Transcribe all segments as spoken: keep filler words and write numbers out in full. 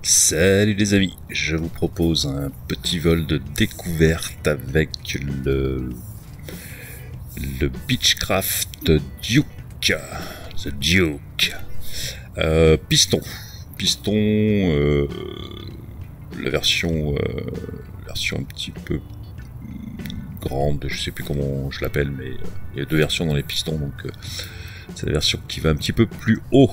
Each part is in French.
Salut les amis, je vous propose un petit vol de découverte avec le, le Beechcraft Duke, The Duke, euh, piston, piston, euh, la version, euh, version un petit peu grande, je sais plus comment je l'appelle, mais euh, il y a deux versions dans les pistons, donc euh, c'est la version qui va un petit peu plus haut.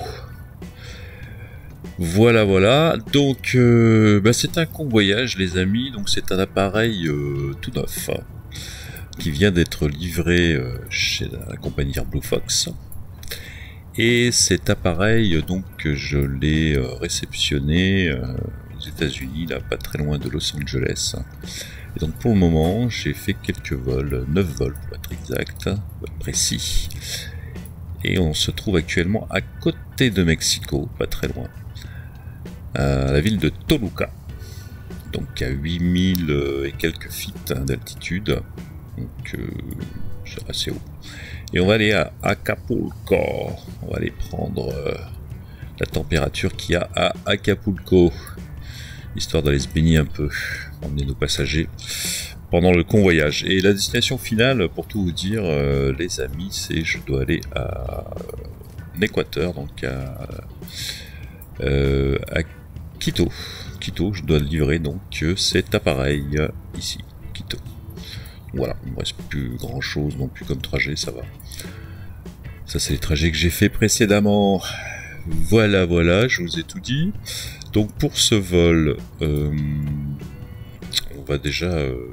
Voilà, voilà, donc euh, bah c'est un convoyage les amis, donc c'est un appareil euh, tout neuf, hein, qui vient d'être livré euh, chez la compagnie Blue Fox. Et cet appareil, donc je l'ai euh, réceptionné euh, aux États-Unis, là pas très loin de Los Angeles. Et donc pour le moment, j'ai fait quelques vols, neuf vols pour être exact, pour être précis. Et on se trouve actuellement à côté de Mexico, pas très loin. À la ville de Toluca, donc à huit mille et quelques feet d'altitude, donc euh, c'est assez haut. Et on va aller à Acapulco, on va aller prendre euh, la température qu'il y a à Acapulco, histoire d'aller se baigner un peu, emmener nos passagers pendant le convoyage. Et la destination finale, pour tout vous dire, euh, les amis, c'est je dois aller à l'Équateur, donc à, euh, à Quito, Quito, je dois livrer donc cet appareil ici, Quito. Voilà, il ne me reste plus grand chose non plus comme trajet, ça va. Ça c'est les trajets que j'ai fait précédemment. Voilà, voilà, je vous ai tout dit. Donc pour ce vol, euh, on va déjà euh,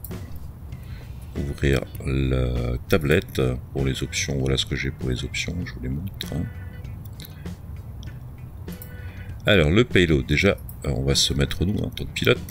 ouvrir la tablette pour les options. Voilà ce que j'ai pour les options, je vous les montre. Hein. Alors le payload, déjà on va se mettre nous en tant que pilote.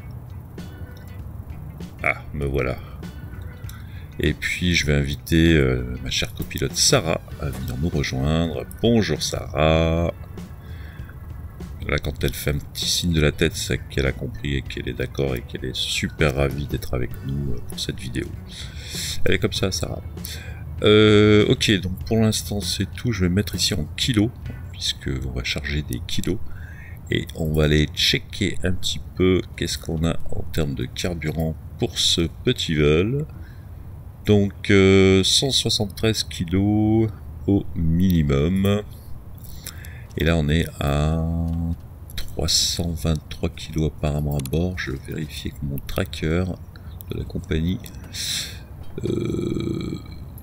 Ah, me voilà. Et puis je vais inviter euh, ma chère copilote Sarah à venir nous rejoindre. Bonjour Sarah. Là quand elle fait un petit signe de la tête, c'est qu'elle a compris et qu'elle est d'accord et qu'elle est super ravie d'être avec nous pour cette vidéo. Elle est comme ça Sarah. Euh, ok, donc pour l'instant c'est tout. Je vais mettre ici en kilos, puisque on va charger des kilos. Et on va aller checker un petit peu qu'est-ce qu'on a en termes de carburant pour ce petit vol. Donc euh, cent soixante-treize kilos au minimum. Et là on est à trois cent vingt-trois kilos apparemment à bord. Je vais vérifier que mon tracker de la compagnie... Euh...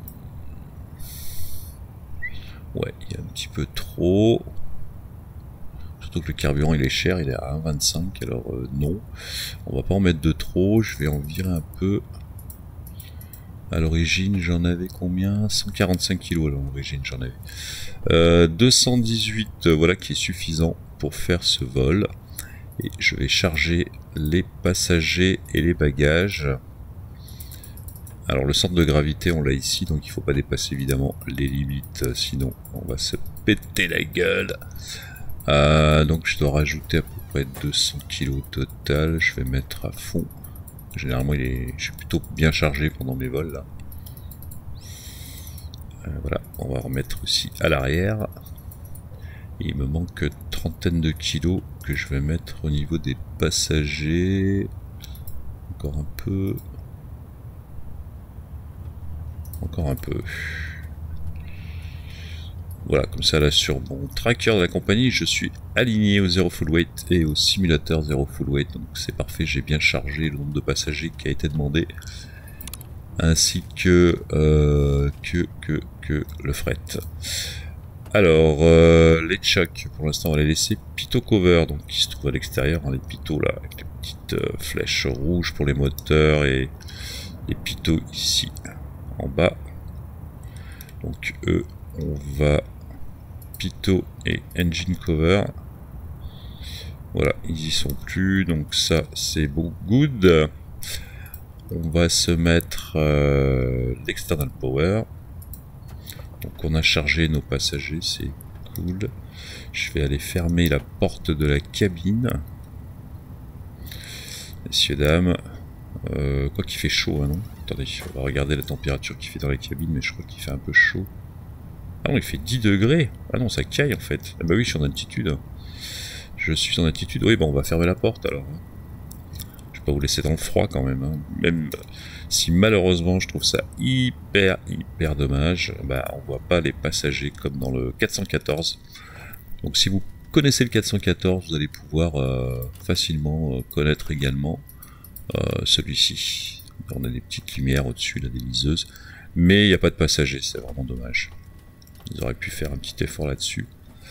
Ouais, il y a un petit peu trop... Donc le carburant il est cher, il est à un virgule vingt-cinq, alors euh, non, on va pas en mettre de trop, je vais en virer un peu. À l'origine j'en avais combien? Cent quarante-cinq kilos à l'origine j'en avais. Euh, deux cent dix-huit, euh, voilà qui est suffisant pour faire ce vol. Et je vais charger les passagers et les bagages. Alors le centre de gravité on l'a ici, donc il faut pas dépasser évidemment les limites, sinon on va se péter la gueule. Euh, donc je dois rajouter à peu près deux cents kilos au total. Je vais mettre à fond. Généralement il est, je suis plutôt bien chargé pendant mes vols là. Euh, voilà, on va remettre aussi à l'arrière. Il me manque trentaine de kilos que je vais mettre au niveau des passagers. Encore un peu. Encore un peu. Voilà, comme ça là sur mon tracker de la compagnie, je suis aligné au zéro full weight et au simulateur zéro full weight, donc c'est parfait, j'ai bien chargé le nombre de passagers qui a été demandé, ainsi que euh, que, que, que le fret. Alors, euh, les chocs, pour l'instant on va les laisser pitot cover, donc qui se trouve à l'extérieur, hein, les pitot là, avec les petites euh, flèches rouges pour les moteurs et les pitot ici, en bas. Donc eux, on va pitot et engine cover. Voilà, ils y sont plus, donc ça c'est bon, good. On va se mettre euh, l'external power. Donc on a chargé nos passagers, c'est cool. Je vais aller fermer la porte de la cabine. Messieurs, dames. Euh, quoi qu'il fait chaud, hein, non? Attendez, on va regarder la température qu'il fait dans la cabine, mais je crois qu'il fait un peu chaud. Ah non, il fait dix degrés. Ah non, ça caille en fait. Ah bah oui, je suis en altitude. Je Je suis en altitude. Oui, bon, on va fermer la porte alors. Je vais pas vous laisser dans le froid quand même. Hein. Même si malheureusement je trouve ça hyper, hyper dommage, bah, on voit pas les passagers comme dans le quatre cent quatorze. Donc si vous connaissez le quatre cent quatorze, vous allez pouvoir euh, facilement euh, connaître également euh, celui-ci. On a des petites lumières au-dessus, là, des liseuses. Mais il n'y a pas de passagers, c'est vraiment dommage. Ils auraient pu faire un petit effort là-dessus.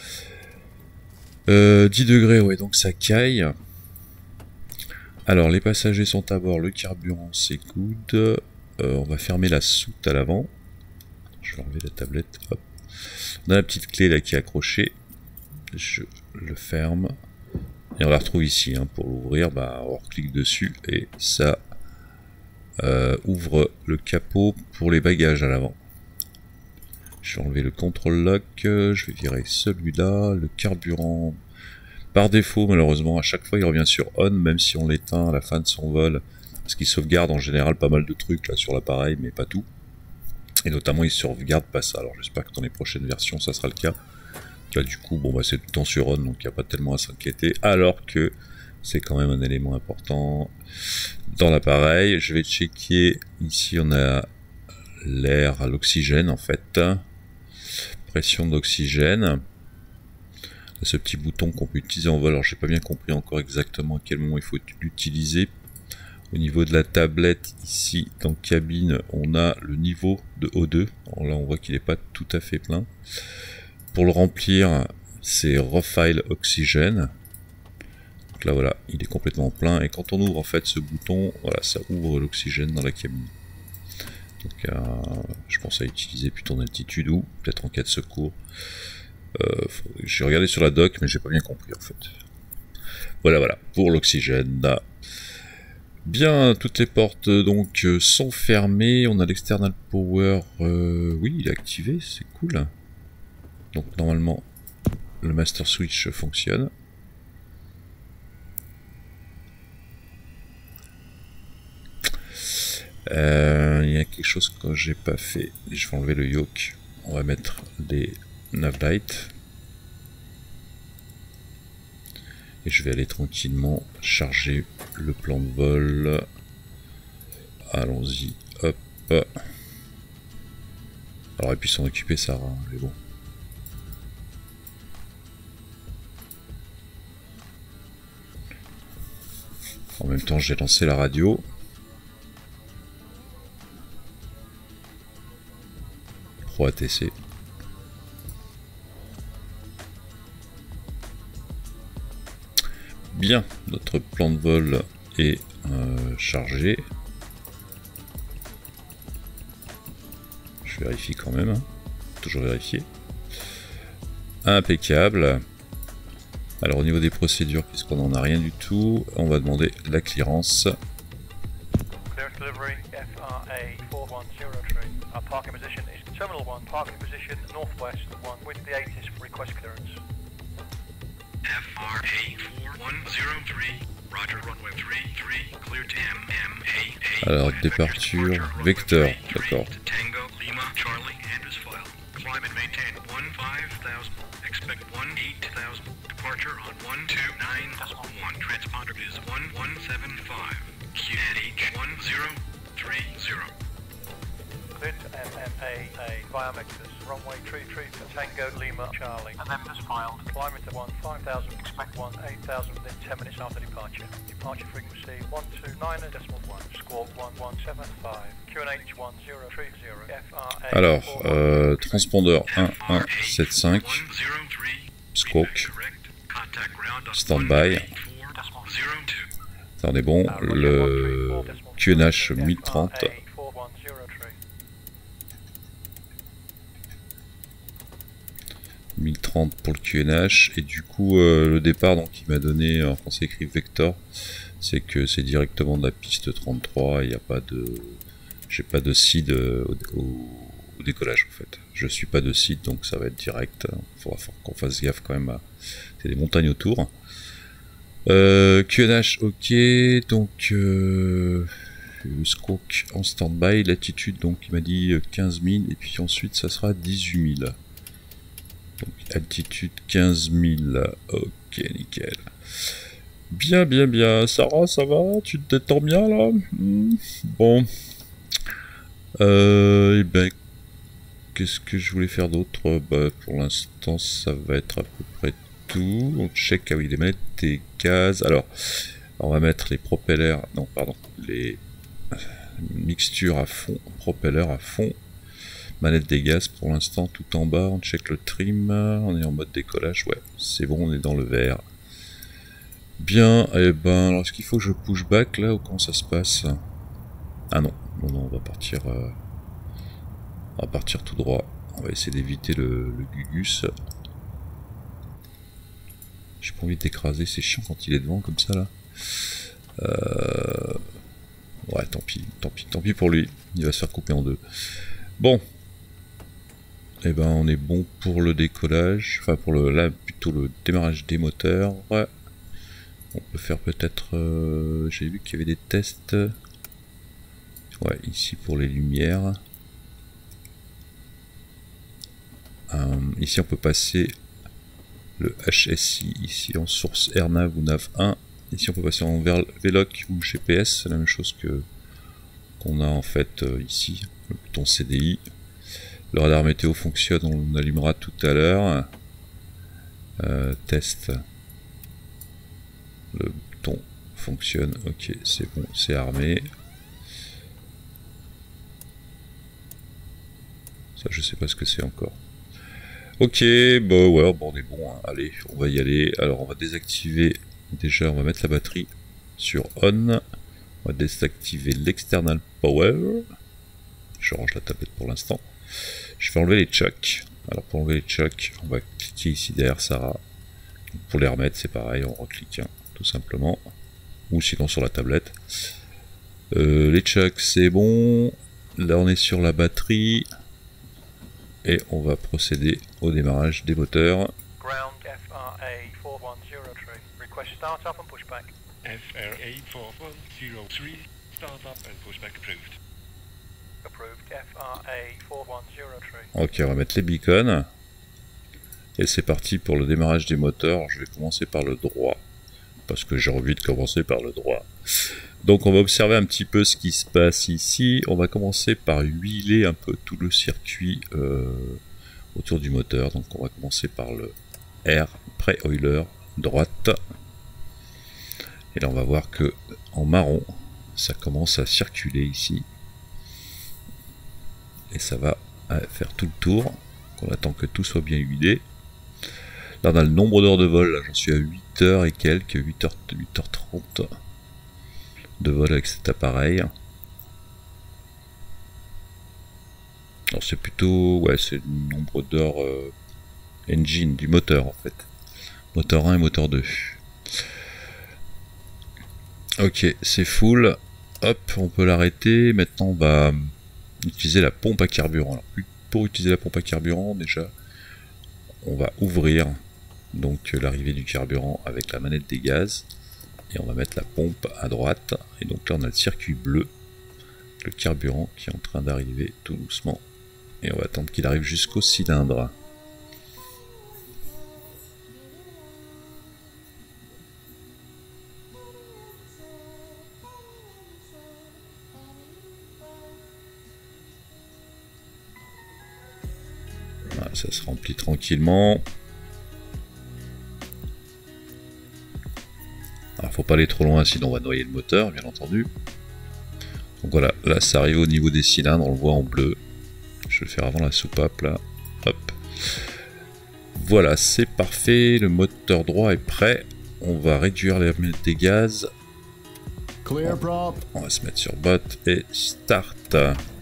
Euh, dix degrés, ouais, donc ça caille. Alors, les passagers sont à bord, le carburant c'est good. Euh, on va fermer la soute à l'avant. Je vais enlever la tablette. Hop. On a la petite clé là qui est accrochée. Je le ferme. Et on la retrouve ici. Hein, pour l'ouvrir, bah, on clique dessus et ça euh, ouvre le capot pour les bagages à l'avant. Je vais enlever le control lock, je vais virer celui-là, le carburant. Par défaut, malheureusement, à chaque fois il revient sur on, même si on l'éteint à la fin de son vol, parce qu'il sauvegarde en général pas mal de trucs là sur l'appareil, mais pas tout. Et notamment il sauvegarde pas ça, alors j'espère que dans les prochaines versions ça sera le cas. Là du coup, bon bah c'est tout le temps sur on, donc il n'y a pas tellement à s'inquiéter, alors que c'est quand même un élément important dans l'appareil. Je vais checker, ici on a l'air à l'oxygène en fait. Pression d'oxygène. Ce petit bouton qu'on peut utiliser en vol. Alors j'ai pas bien compris encore exactement à quel moment il faut l'utiliser. Au niveau de la tablette ici dans cabine, on a le niveau de O deux. Alors là on voit qu'il n'est pas tout à fait plein. Pour le remplir, c'est Refill Oxygène. Donc là voilà, il est complètement plein. Et quand on ouvre en fait ce bouton, voilà, ça ouvre l'oxygène dans la cabine. Donc euh, je pense à utiliser plutôt en altitude ou peut-être en cas de secours. Euh, j'ai regardé sur la doc mais j'ai pas bien compris en fait. Voilà voilà pour l'oxygène. Bien, toutes les portes donc sont fermées. On a l'external power. Euh, oui, il est activé, c'est cool. Donc normalement le master switch fonctionne. Il euh, y a quelque chose que j'ai pas fait. Je vais enlever le yoke. On va mettre les navlights. Et je vais aller tranquillement charger le plan de vol. Allons-y. Hop. Alors, et puis s'en occuper, ça, hein, mais bon. En même temps, j'ai lancé la radio. Pro A T C. Bien, notre plan de vol est euh, chargé. Je vérifie quand même, hein. Toujours vérifier. Impeccable. Alors au niveau des procédures, puisqu'on n'en a rien du tout, on va demander la clearance. Alors départure, vecteur, d'accord. Runway three three for Tango Lima Charlie, and then as filed, climb into one five thousand, expect one eight thousand within ten minutes after departure. Departure frequency one two nine decimal one, squawk one one seven five, Q N H one zero three zero, F R A. Alors, euh, transpondeur un un sept cinq, squawk, standby. Ça on est bon, le Q N H mille trente. mille trente pour le Q N H, et du coup euh, le départ donc il m'a donné, en français écrit Vector, c'est que c'est directement de la piste trente-trois, il n'y a pas de, j'ai pas de seed au, au, au décollage en fait, je suis pas de seed donc ça va être direct, il faudra qu'on fasse gaffe quand même à, c'est des montagnes autour. euh, Q N H ok, donc euh, le squawk en stand-by, latitude donc il m'a dit quinze mille, et puis ensuite ça sera dix-huit mille. Donc altitude quinze mille, ok, Ok, nickel. Bien, bien, bien. Sarah, ça va? Tu te détends bien là? hmm. Bon. Euh, et ben, qu'est-ce que je voulais faire d'autre? Bah, pour l'instant, ça va être à peu près tout. On check, ah oui, les manettes des gaz. Alors, on va mettre les propellers, non, pardon, les mixtures à fond, propellers à fond. Manette des gaz pour l'instant, tout en bas. On check le trim. On est en mode décollage. Ouais, c'est bon, on est dans le vert. Bien, et eh ben, alors est-ce qu'il faut que je push back là ou comment ça se passe? Ah non, non, non, on va partir, euh, on va partir tout droit. On va essayer d'éviter le, le gugus. J'ai pas envie d'écraser, c'est chiant quand il est devant comme ça là. Euh... Ouais, tant pis, tant pis, tant pis pour lui. Il va se faire couper en deux. Bon. Et eh ben, on est bon pour le décollage, enfin pour le, là plutôt le démarrage des moteurs. Ouais. On peut faire peut-être, euh, j'ai vu qu'il y avait des tests. Ouais, ici pour les lumières. Euh, ici on peut passer le H S I, ici en source AirNav ou Nav un. Ici on peut passer en V L O C ou G P S, c'est la même chose que qu'on a en fait euh, ici, le bouton C D I. Le radar météo fonctionne, on allumera tout à l'heure. Euh, test. Le bouton fonctionne, ok, c'est bon, c'est armé. Ça, je sais pas ce que c'est encore. Ok, bah ouais, bon, on est bon, hein. Allez, on va y aller. Alors, on va désactiver, déjà, on va mettre la batterie sur on. On va désactiver l'external power. Je range la tablette pour l'instant. Je vais enlever les chucks. Alors, pour enlever les chucks, on va cliquer ici derrière Sarah. Pour les remettre, c'est pareil, on reclique. Hein. Tout simplement, ou sinon sur la tablette. Euh, les chucks c'est bon, là on est sur la batterie et on va procéder au démarrage des moteurs. Ground F R A four one zero three. Request start up and push back. F R A four one zero three. Start up and push back approved. Approved F R A four one zero three. Ok, on va mettre les beacons. Et c'est parti pour le démarrage des moteurs. Je vais commencer par le droit. Parce que j'ai envie de commencer par le droit. Donc on va observer un petit peu ce qui se passe ici. On va commencer par huiler un peu tout le circuit euh, autour du moteur. Donc on va commencer par le R pré-oiler droite. Et là on va voir que en marron, ça commence à circuler ici. Et ça va faire tout le tour. On attend que tout soit bien huilé. Là on a le nombre d'heures de vol, j'en suis à huit heures et quelques, huit heures, huit heures trente de vol avec cet appareil. Alors c'est plutôt, ouais, c'est le nombre d'heures euh, engine du moteur en fait. Moteur un et moteur deux. Ok, c'est full. Hop, on peut l'arrêter. Maintenant on va utiliser la pompe à carburant. Alors, pour utiliser la pompe à carburant, déjà, on va ouvrir donc l'arrivée du carburant avec la manette des gaz et on va mettre la pompe à droite et donc là on a le circuit bleu, le carburant qui est en train d'arriver tout doucement et on va attendre qu'il arrive jusqu'au cylindre. Voilà, ça se remplit tranquillement. Alors, faut pas aller trop loin, sinon on va noyer le moteur, bien entendu. Donc voilà, là ça arrive au niveau des cylindres, on le voit en bleu. Je vais le faire avant la soupape, là. Hop. Voilà, c'est parfait, le moteur droit est prêt. On va réduire les manette des gaz. Clear prop. On va se mettre sur bot et start.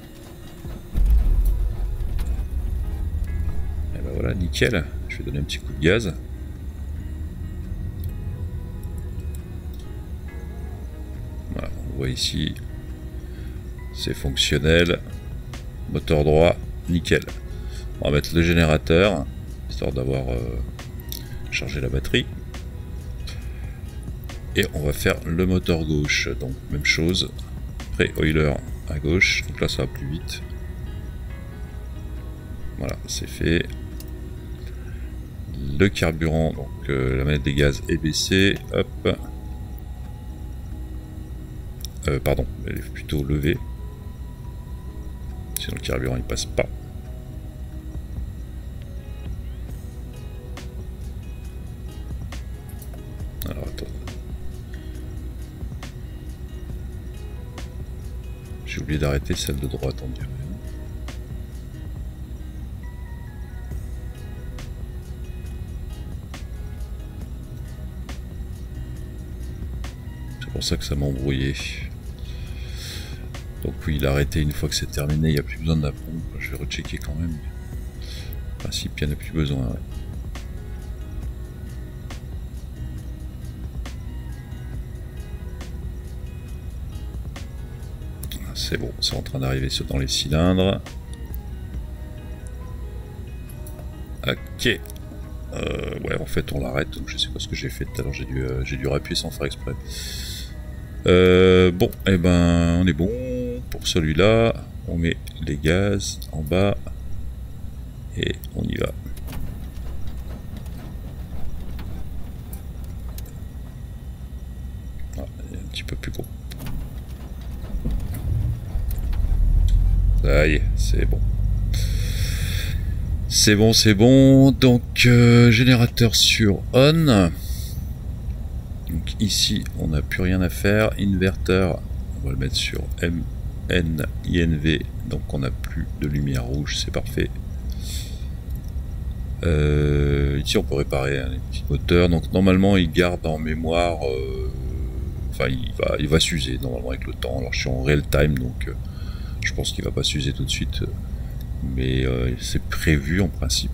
Et ben voilà, nickel. Je vais donner un petit coup de gaz. Voilà, on voit ici, c'est fonctionnel. Moteur droit, nickel. On va mettre le générateur, histoire d'avoir euh, chargé la batterie. Et on va faire le moteur gauche, donc même chose. Pré-oiler à gauche, donc là ça va plus vite. Voilà, c'est fait. Le carburant, donc euh, la manette des gaz est baissée. Hop. Euh, pardon, elle est plutôt levée. Sinon le carburant il passe pas. Alors attends. J'ai oublié d'arrêter celle de droite, on dirait. C'est pour ça que ça m'a embrouillé. Donc oui, il a arrêté une fois que c'est terminé, il n'y a plus besoin de la pompe. Je vais rechecker quand même. En principe, il n'y en a plus besoin. Ouais. C'est bon, c'est en train d'arriver dans les cylindres. Ok. Euh, ouais, en fait, on l'arrête. Donc je sais pas ce que j'ai fait tout à l'heure. J'ai dû, euh, j'ai dû appuyer sans faire exprès. Euh, bon, et eh ben, on est bon. Pour celui-là, on met les gaz en bas. Et on y va. Ah, il est un petit peu plus gros. Ça y est, c'est bon. C'est bon, c'est bon. Donc, euh, générateur sur on. Donc ici, on n'a plus rien à faire. Inverteur, on va le mettre sur M N I N V. Donc on n'a plus de lumière rouge, c'est parfait. Euh, ici, on peut réparer hein, les petits moteurs. Donc normalement, il garde en mémoire... Euh, enfin, il va, il va s'user normalement avec le temps. Alors je suis en real time, donc... Euh, je pense qu'il va pas s'user tout de suite, mais euh, c'est prévu en principe.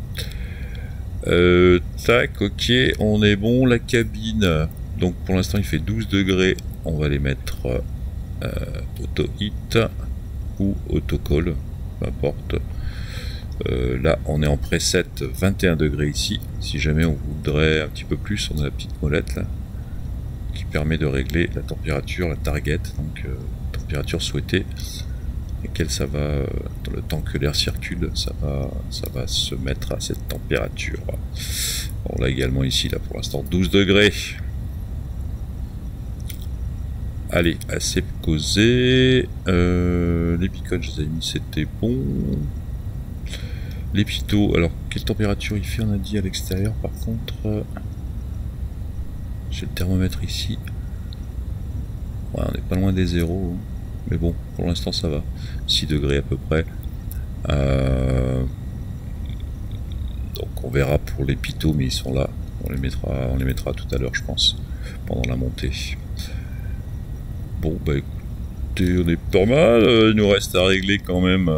Euh, tac, ok, on est bon. La cabine, donc pour l'instant il fait douze degrés. On va les mettre euh, auto hit ou auto call, peu importe. Euh, là on est en preset vingt et un degrés ici. Si jamais on voudrait un petit peu plus, on a la petite molette là qui permet de régler la température, la target, donc euh, température souhaitée. Laquelle ça va, euh, dans le temps que l'air circule, ça va, ça va se mettre à cette température. On l'a également ici, là pour l'instant douze degrés. Allez, assez causé. Euh, les beacons, je les ai mis, c'était bon. Les pitos, alors quelle température il fait, on a dit à l'extérieur par contre. J'ai le thermomètre ici. Ouais, on n'est pas loin des zéros. Hein. Mais bon, pour l'instant ça va. six degrés à peu près. Euh... Donc on verra pour les pitos, mais ils sont là. On les mettra, on les mettra tout à l'heure, je pense, pendant la montée. Bon, bah écoutez, on est pas mal. Il nous reste à régler quand même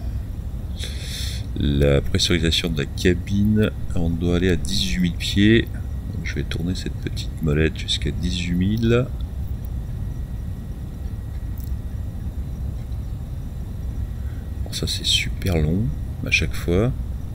la pressurisation de la cabine. On doit aller à dix-huit mille pieds. Donc, je vais tourner cette petite molette jusqu'à dix-huit mille. Ça c'est super long à chaque fois.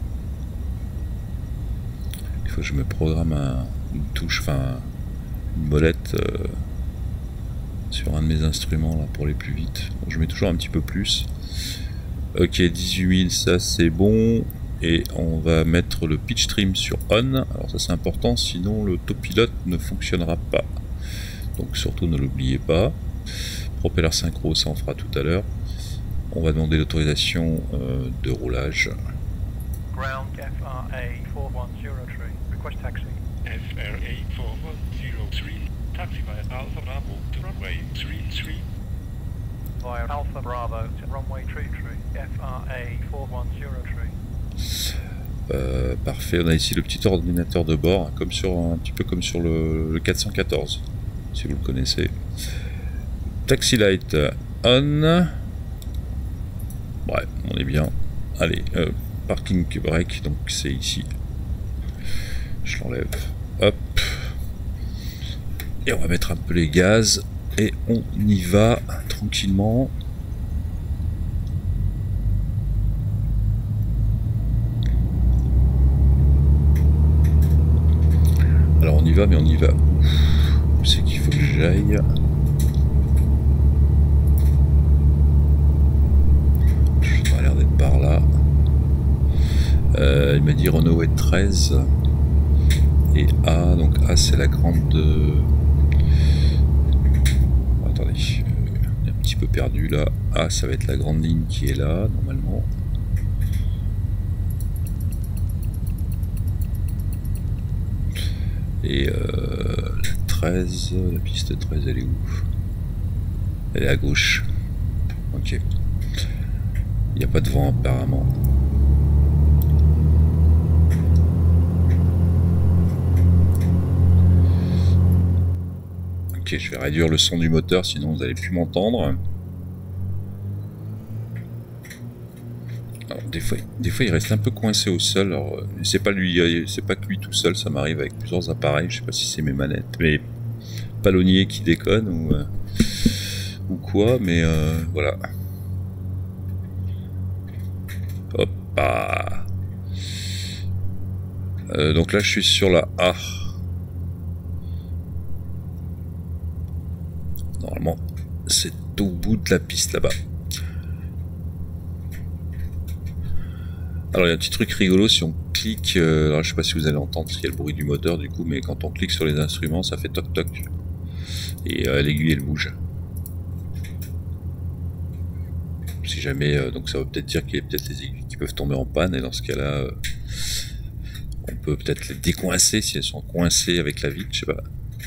Il faut que je me programme un, une touche, enfin une molette euh, sur un de mes instruments là pour aller plus vite. Bon, je mets toujours un petit peu plus. Ok, dix-huit mille, ça c'est bon. Et on va mettre le pitch trim sur on. Alors ça c'est important, sinon l'autopilote ne fonctionnera pas. Donc surtout ne l'oubliez pas. Propeller synchro, ça on fera tout à l'heure. On va demander l'autorisation euh, de roulage. Ground F R A four one zero three. Request taxi. F R A four one zero three. Taxi via Alpha Bravo to runway three three. Via Alpha Bravo to runway three three. F R A four one zero three. Euh, parfait, on a ici le petit ordinateur de bord, comme sur un petit peu comme sur le, le quatre cent quatorze, si vous le connaissez. Taxi light on. Ouais, on est bien. Allez, euh, parking brake, donc c'est ici. Je l'enlève. Hop. Et on va mettre un peu les gaz. Et on y va tranquillement. Alors on y va, mais on y va. Où c'est qu'il faut que j'aille? Par là. Euh, il m'a dit Renault treize. et A. Donc A c'est la grande... Euh... Attendez, euh, on est un petit peu perdu là. A ça va être la grande ligne qui est là, normalement. Et euh, la treize, la piste treize elle est où? Elle est à gauche. Ok. Il n'y a pas de vent apparemment. Ok, je vais réduire le son du moteur, sinon vous n'allez plus m'entendre. Alors des fois, des fois il reste un peu coincé au sol. Alors c'est pas lui, c'est pas que lui tout seul, ça m'arrive avec plusieurs appareils. Je sais pas si c'est mes manettes, mais palonnier qui déconne ou euh, ou quoi, mais euh, voilà. Hop, ah. euh, donc là je suis sur la A. Normalement c'est au bout de la piste là-bas. Alors il y a un petit truc rigolo, si on clique, euh, alors je sais pas si vous allez entendre parce qu'il y a le bruit du moteur du coup, mais quand on clique sur les instruments ça fait toc toc et euh, l'aiguille elle bouge. Si jamais, euh, donc ça veut peut-être dire qu'il y a peut-être les aiguilles qui peuvent tomber en panne, et dans ce cas-là, euh, on peut peut-être les décoincer si elles sont coincées avec la vitre, je sais pas.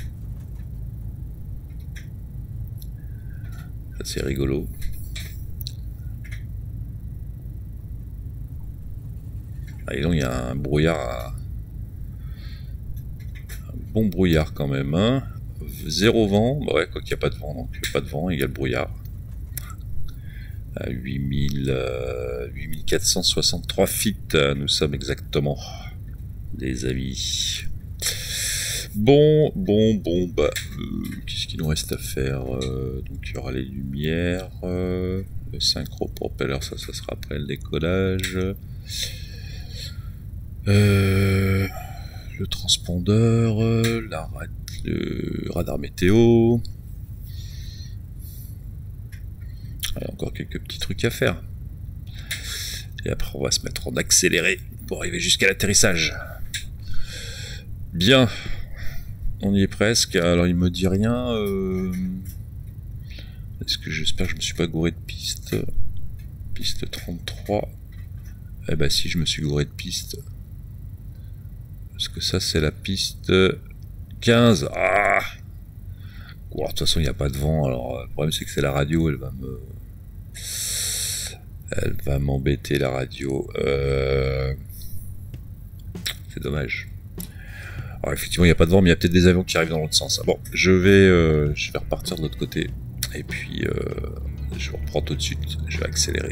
Ça c'est rigolo. Ah, et donc il y a un brouillard, à... un bon brouillard quand même, hein. Zéro vent, bah ouais, quoi qu'il n'y a pas de vent, donc pas de vent égale brouillard. À huit mille quatre cent soixante-trois feet, nous sommes exactement, les amis. Bon, bon, bon, bah, euh, qu'est-ce qu'il nous reste à faire? euh, Donc il y aura les lumières, euh, le synchro-propeller, ça, ça sera après le décollage. Euh, le transpondeur, euh, la ra le radar météo. Il y a encore quelques petits trucs à faire. Et après on va se mettre en accéléré pour arriver jusqu'à l'atterrissage. Bien. On y est presque. Alors il me dit rien. Euh... Est-ce que j'espère que je me suis pas gouré de piste? Piste trente-trois. Eh ben si, je me suis gouré de piste. Parce que ça c'est la piste quinze. Ah bon, de toute façon il n'y a pas de vent. Alors le problème c'est que c'est la radio, elle va me... Elle va m'embêter la radio. Euh... C'est dommage. Alors effectivement il n'y a pas de vent, mais il y a peut-être des avions qui arrivent dans l'autre sens. Bon, je vais, euh, je vais repartir de l'autre côté. Et puis euh, je reprends tout de suite. Je vais accélérer.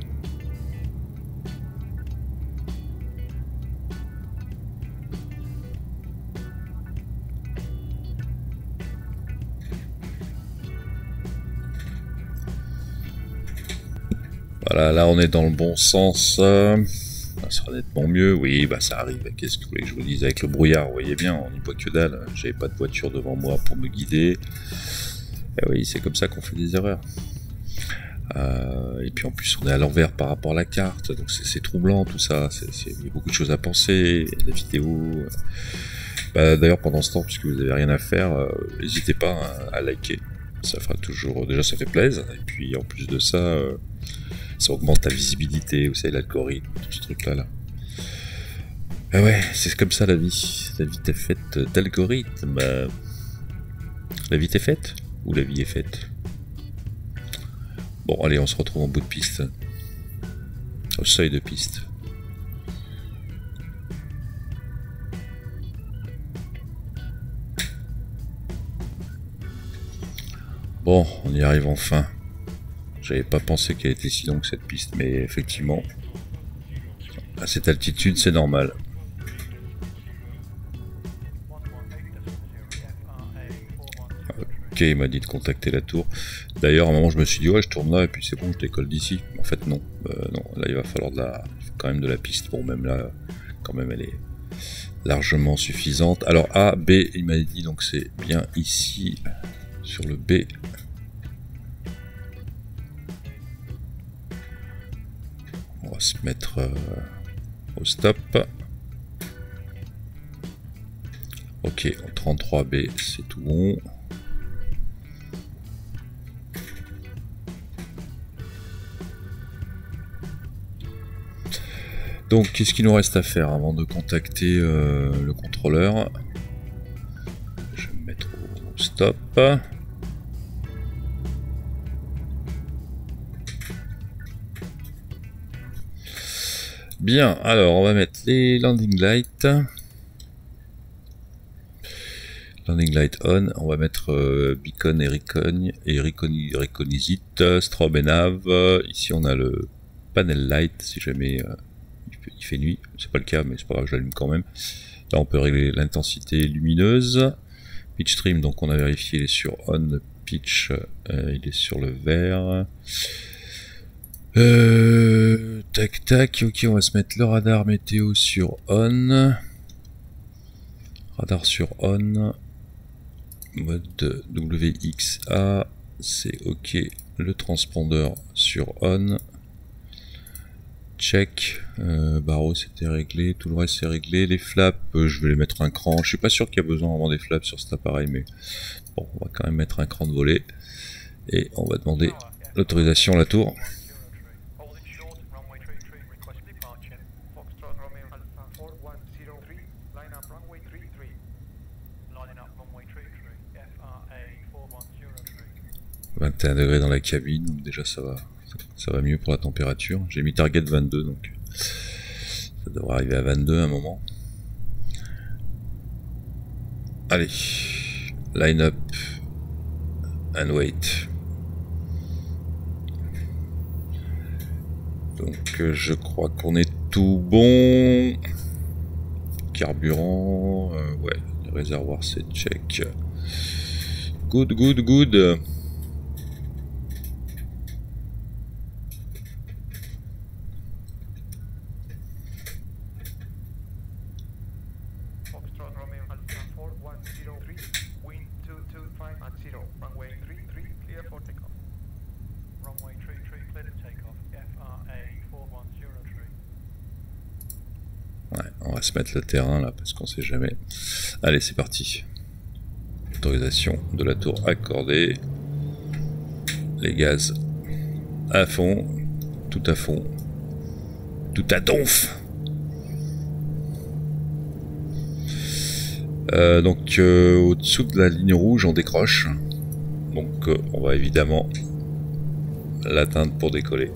Voilà, là on est dans le bon sens. Euh, ça sera nettement mieux. Oui, bah ça arrive. Qu'est-ce que vous voulez que je vous dise avec le brouillard? Vous voyez bien, on n'y voit que dalle. J'avais pas de voiture devant moi pour me guider. Et oui, c'est comme ça qu'on fait des erreurs. Euh, et puis en plus, on est à l'envers par rapport à la carte. Donc c'est troublant tout ça. Il y a beaucoup de choses à penser. La vidéo. Bah, d'ailleurs, pendant ce temps, puisque vous n'avez rien à faire, n'hésitez euh, pas à, à liker. Ça fera toujours. Déjà, ça fait plaisir. Et puis en plus de ça. Euh, ça augmente ta visibilité, vous savez, l'algorithme, tout ce truc là là. Ah ouais, c'est comme ça la vie. La vie est faite d'algorithmes. La vie est faite? Ou la vie est faite? Bon, allez, on se retrouve en bout de piste. Au seuil de piste. Bon, on y arrive enfin. J'avais pas pensé qu'elle était si longue cette piste, mais effectivement, à cette altitude, c'est normal. Ok, il m'a dit de contacter la tour. D'ailleurs, à un moment, je me suis dit, ouais, je tourne là, et puis c'est bon, je décolle d'ici. En fait, non. Euh, non. Là, il va falloir de la... quand même de la piste. Bon, même là, quand même, elle est largement suffisante. Alors, A, B, il m'a dit, donc c'est bien ici, sur le B. On va se mettre euh, au stop. Ok, trente-trois B, c'est tout bon. Donc, qu'est-ce qu'il nous reste à faire avant de contacter euh, le contrôleur? Je vais me mettre au stop. Bien, alors on va mettre les landing lights. Landing light on, on va mettre euh, beacon et recon et recon, reconnaissite, strobe et nav. Ici on a le panel light si jamais euh, il, fait, il fait nuit, c'est pas le cas mais c'est pas grave, je l'allume quand même. Là on peut régler l'intensité lumineuse. Pitch trim, donc on a vérifié, il est sur on, pitch euh, il est sur le vert. Euh, tac tac, ok, on va se mettre le radar météo sur on. Radar sur on. Mode W X A, c'est ok. Le transpondeur sur on. Check. Euh, barreau c'était réglé, tout le reste c'est réglé. Les flaps, euh, je vais les mettre un cran. Je suis pas sûr qu'il y a besoin vraiment des flaps sur cet appareil, mais bon, on va quand même mettre un cran de volée. Et on va demander l'autorisation à la tour. vingt et un degrés dans la cabine, donc déjà ça va, ça va mieux pour la température. J'ai mis target vingt-deux, donc ça devrait arriver à vingt-deux à un moment. Allez, line up and wait. Donc euh, je crois qu'on est tout bon. Carburant, euh, ouais, le réservoir c'est check. Good, good, good. Ouais, on va se mettre le terrain là parce qu'on sait jamais. Allez, c'est parti. Autorisation de la tour accordée. Les gaz à fond, tout à fond, tout à donf. Euh, donc euh, au-dessous de la ligne rouge, on décroche. Donc euh, on va évidemment l'atteindre pour décoller.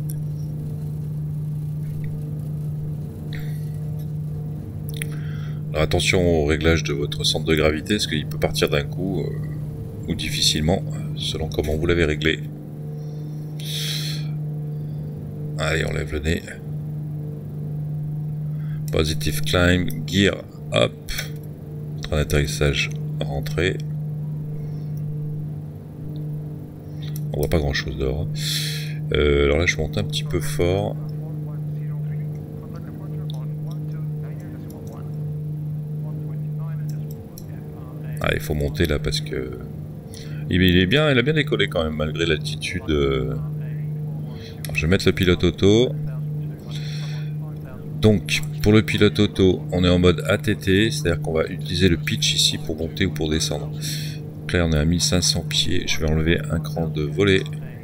Alors attention au réglage de votre centre de gravité, parce qu'il peut partir d'un coup euh, ou difficilement, selon comment vous l'avez réglé. Allez, on lève le nez. Positive climb, gear up. Train d'atterrissage rentré. On voit pas grand chose dehors. Euh, alors là, je monte un petit peu fort. Ah, il faut monter là parce que il est bien, il a bien décollé quand même malgré l'altitude. Alors, je vais mettre le pilote auto. Donc pour le pilote auto, on est en mode A T T, c'est-à-dire qu'on va utiliser le pitch ici pour monter ou pour descendre. Donc là on est à mille cinq cents pieds. Je vais enlever un cran de volée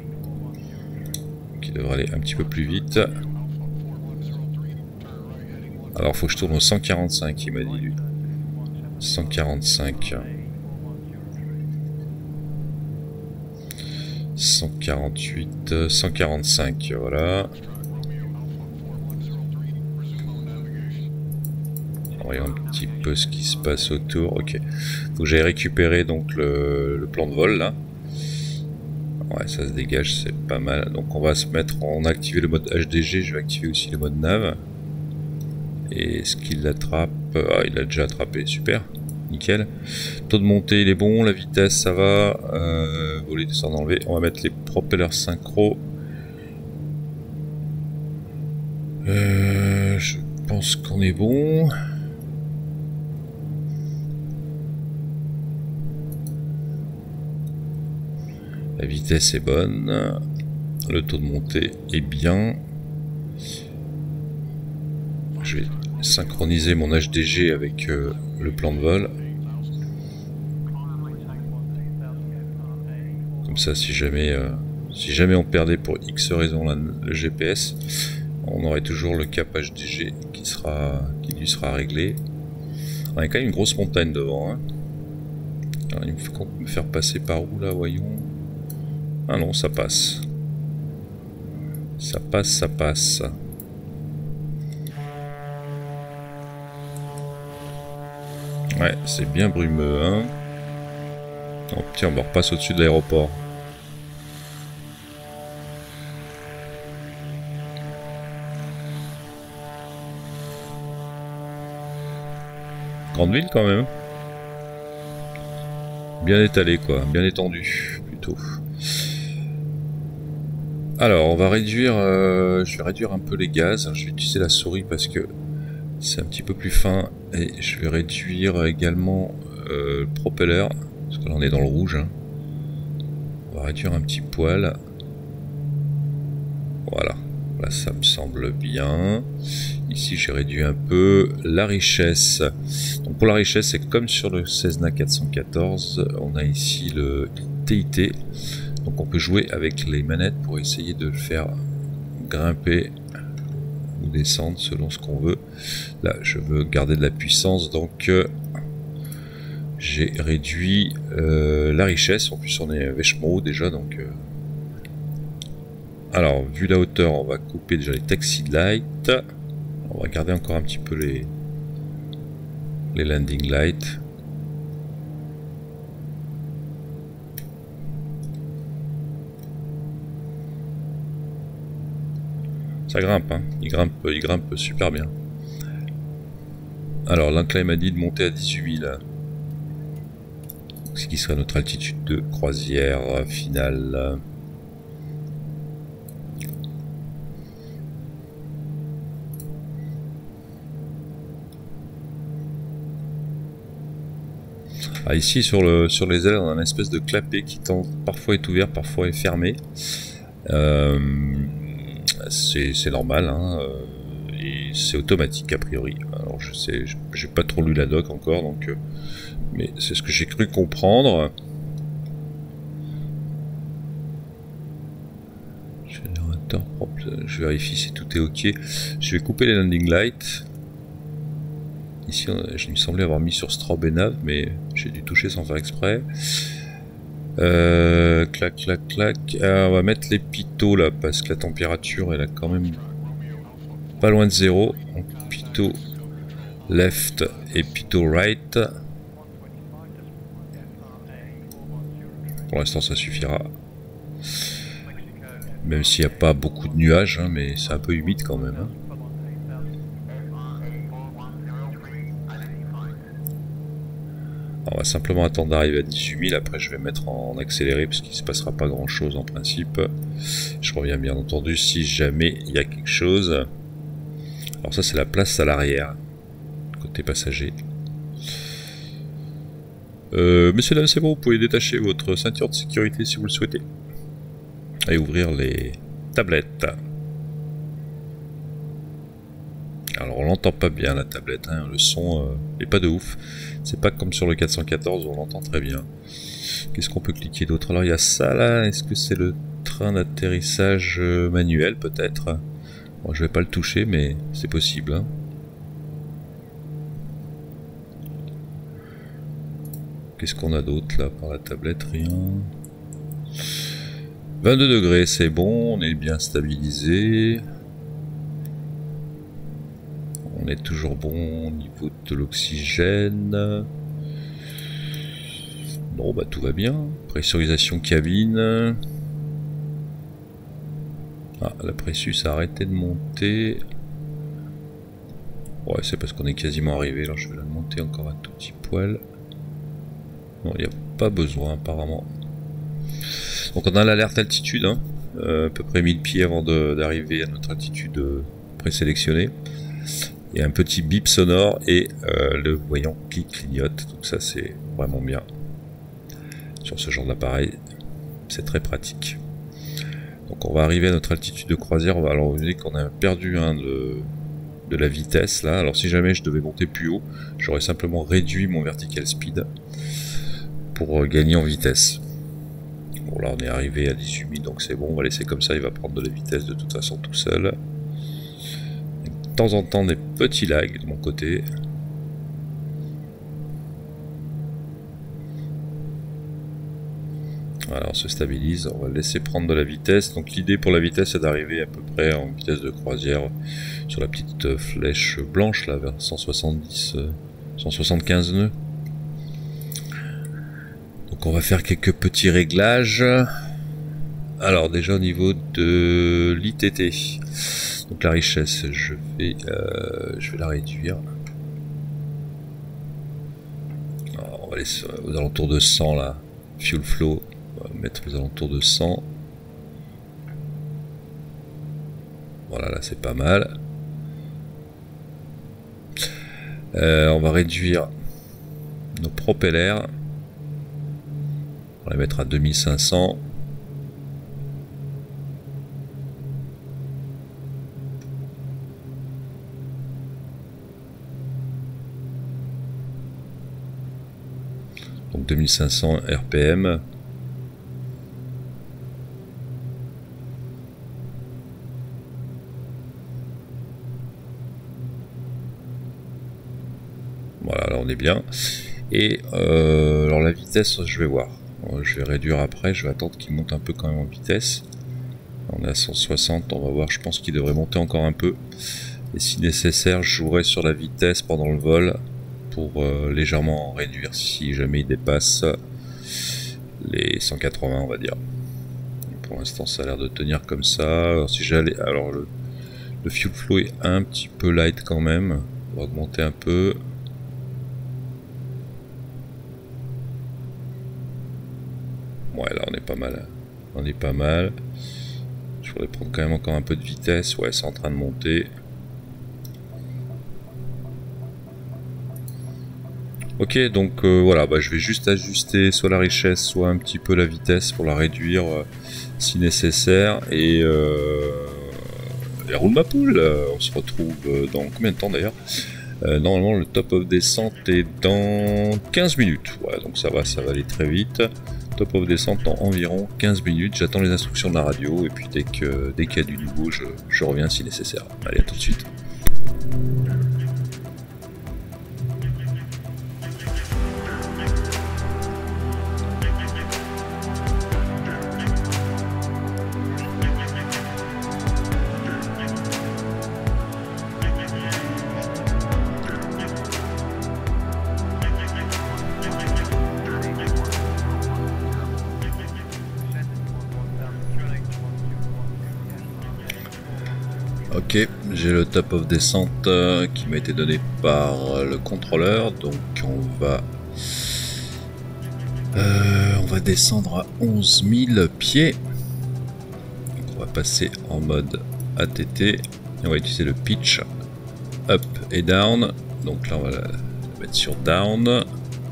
qui devrait aller un petit peu plus vite. Alors faut que je tourne au cent quarante-cinq, il m'a dit lui. cent quarante-cinq. cent quarante-huit, cent quarante-cinq, voilà. Voyons un petit peu ce qui se passe autour. Ok. Faut que j'aille récupérer donc le, le plan de vol là. Ouais, ça se dégage, c'est pas mal. Donc on va se mettre, on a activé le mode H D G, je vais activer aussi le mode nav. Et est-ce qu'il l'attrape? Ah, il l'a déjà attrapé, super. Nickel. Taux de montée il est bon, la vitesse ça va. Euh, voler, descendre, enlever. On va mettre les propellers synchro. Euh, je pense qu'on est bon. La vitesse est bonne. Le taux de montée est bien. Je vais synchroniser mon H D G avec euh, le plan de vol. Comme ça, si jamais, euh, si jamais on perdait pour X raison la, le G P S, on aurait toujours le cap H D G qui, sera, qui lui sera réglé. On a quand même une grosse montagne devant. Hein. Alors, il me faut me faire passer par où là, voyons. Ah non, ça passe. Ça passe, ça passe. Ouais, c'est bien brumeux, hein. Oh, tiens, on repasse au-dessus de l'aéroport. Grande ville quand même. Bien étalé quoi, bien étendu plutôt. Alors on va réduire, euh, je vais réduire un peu les gaz. Je vais utiliser la souris parce que c'est un petit peu plus fin. Et je vais réduire également euh, le propeller. Parce que là on est dans le rouge. Hein. On va réduire un petit poil. Voilà. Là, ça me semble bien. Ici, j'ai réduit un peu la richesse. Donc pour la richesse, c'est comme sur le Cessna quatre cent quatorze. On a ici le T I T. Donc on peut jouer avec les manettes pour essayer de le faire grimper ou descendre selon ce qu'on veut. Là, je veux garder de la puissance, donc euh, j'ai réduit euh, la richesse. En plus, on est vachement haut déjà, donc... Euh, alors, vu la hauteur, on va couper déjà les taxi lights. On va garder encore un petit peu les, les landing lights. Ça grimpe, hein. Il grimpe, il grimpe super bien. Alors, l'inclin m'a dit de monter à dix-huit mille. Ce qui sera notre altitude de croisière finale. Ah, ici sur, le, sur les ailes on a une espèce de clapet qui tend, parfois est ouvert, parfois est fermé. Euh, c'est normal, hein, et c'est automatique a priori. Alors je sais, j'ai pas trop lu la doc encore, donc, euh, mais c'est ce que j'ai cru comprendre. Générateur propre, je vérifie si tout est ok. Je vais couper les landing lights. Ici, je me semblais avoir mis sur strobe et nav, mais j'ai dû toucher sans faire exprès. Euh, clac, clac, clac. Ah, on va mettre les pitot là, parce que la température, elle a quand même pas loin de zéro. Donc, pitot left et pitot right. Pour l'instant, ça suffira. Même s'il n'y a pas beaucoup de nuages, hein, mais c'est un peu humide quand même. Hein. On va simplement attendre d'arriver à dix-huit mille, après je vais mettre en accéléré parce qu'il ne se passera pas grand chose en principe. Je reviens bien entendu si jamais il y a quelque chose. Alors ça c'est la place à l'arrière, côté passager. Euh, messieurs dames, c'est bon, vous pouvez détacher votre ceinture de sécurité si vous le souhaitez. Et ouvrir les tablettes. Alors on l'entend pas bien la tablette, hein. Le son euh, est pas de ouf. C'est pas comme sur le quatre cent quatorze où on l'entend très bien. Qu'est-ce qu'on peut cliquer d'autre? Alors il y a ça là, est-ce que c'est le train d'atterrissage manuel peut-être? Bon, je vais pas le toucher mais c'est possible. Hein. Qu'est-ce qu'on a d'autre là par la tablette? Rien. vingt-deux degrés, c'est bon, on est bien stabilisé. On est toujours bon au niveau de l'oxygène. Bon bah tout va bien. Pressurisation cabine. Ah, la pressus a arrêté de monter. Ouais, c'est parce qu'on est quasiment arrivé. Alors je vais la monter encore un tout petit poil. Non, il n'y a pas besoin apparemment. Donc on a l'alerte altitude, hein, euh, à peu près mille pieds avant d'arriver à notre altitude euh, présélectionnée. Il y a un petit bip sonore et euh, le voyant qui clignote, donc ça c'est vraiment bien. Sur ce genre d'appareil, c'est très pratique. Donc on va arriver à notre altitude de croisière, on va alors vous dire qu'on a perdu un de, de la vitesse là. Alors si jamais je devais monter plus haut, j'aurais simplement réduit mon vertical speed pour gagner en vitesse. Bon là on est arrivé à dix-huit mille, donc c'est bon, on va laisser comme ça, il va prendre de la vitesse de toute façon tout seul. Et de temps en temps des petits lags de mon côté. Voilà, on se stabilise, on va le laisser prendre de la vitesse. Donc l'idée pour la vitesse c'est d'arriver à peu près en vitesse de croisière sur la petite flèche blanche là vers cent soixante-dix, cent soixante-quinze nœuds. Donc on va faire quelques petits réglages. Alors déjà au niveau de l'I T T, donc la richesse, je vais, euh, je vais la réduire. Alors, on va laisser aux alentours de cent là, fuel flow. On va mettre aux alentours de cent. Voilà, là c'est pas mal. Euh, on va réduire nos propellers. On va les mettre à deux mille cinq cents. Donc deux mille cinq cents R P M. Voilà, là on est bien. Et euh, alors la vitesse, je vais voir. Je vais réduire après, je vais attendre qu'il monte un peu quand même en vitesse. On est à cent soixante, on va voir, je pense qu'il devrait monter encore un peu. Et si nécessaire, je jouerai sur la vitesse pendant le vol pour euh, légèrement en réduire si jamais il dépasse les cent quatre-vingts, on va dire. Pour l'instant, ça a l'air de tenir comme ça. Alors, si j'allais, alors le, le fuel flow est un petit peu light quand même. On va augmenter un peu. Ouais, là on est pas mal. On est pas mal. Je voudrais prendre quand même encore un peu de vitesse. Ouais, c'est en train de monter. Ok, donc euh, voilà, bah, je vais juste ajuster soit la richesse, soit un petit peu la vitesse pour la réduire euh, si nécessaire. Et, euh, et roule ma poule. Euh, on se retrouve euh, dans combien de temps d'ailleurs? euh, Normalement, le top of descente est dans quinze minutes. Ouais, donc ça va, ça va aller très vite. Top of descente dans environ quinze minutes. J'attends les instructions de la radio et puis dès que dès qu'il y a du nouveau, je, je reviens si nécessaire. Allez, à tout de suite. Ok, j'ai le top of descente euh, qui m'a été donné par euh, le contrôleur, donc on va euh, on va descendre à onze mille pieds. Donc on va passer en mode A T T et on va utiliser le pitch up et down. Donc là on va la, la mettre sur down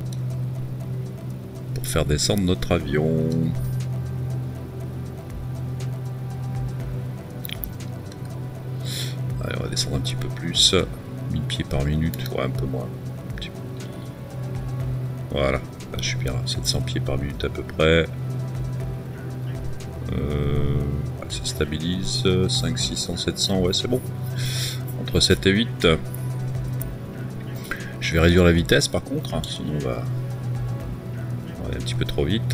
pour faire descendre notre avion. Allez, on va descendre un petit peu plus, mille pieds par minute, ouais, un peu moins. Un petit peu. Voilà, là je suis bien à sept cents pieds par minute à peu près. Euh, ça stabilise, cinq, six cents, sept cents, ouais c'est bon. Entre sept et huit. Je vais réduire la vitesse par contre, hein, sinon on va... on va aller un petit peu trop vite.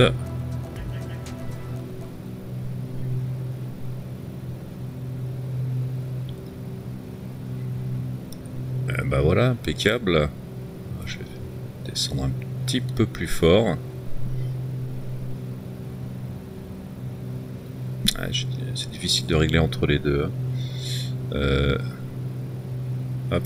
Bah voilà, impeccable. Je vais descendre un petit peu plus fort. Ah, c'est difficile de régler entre les deux. Euh, hop.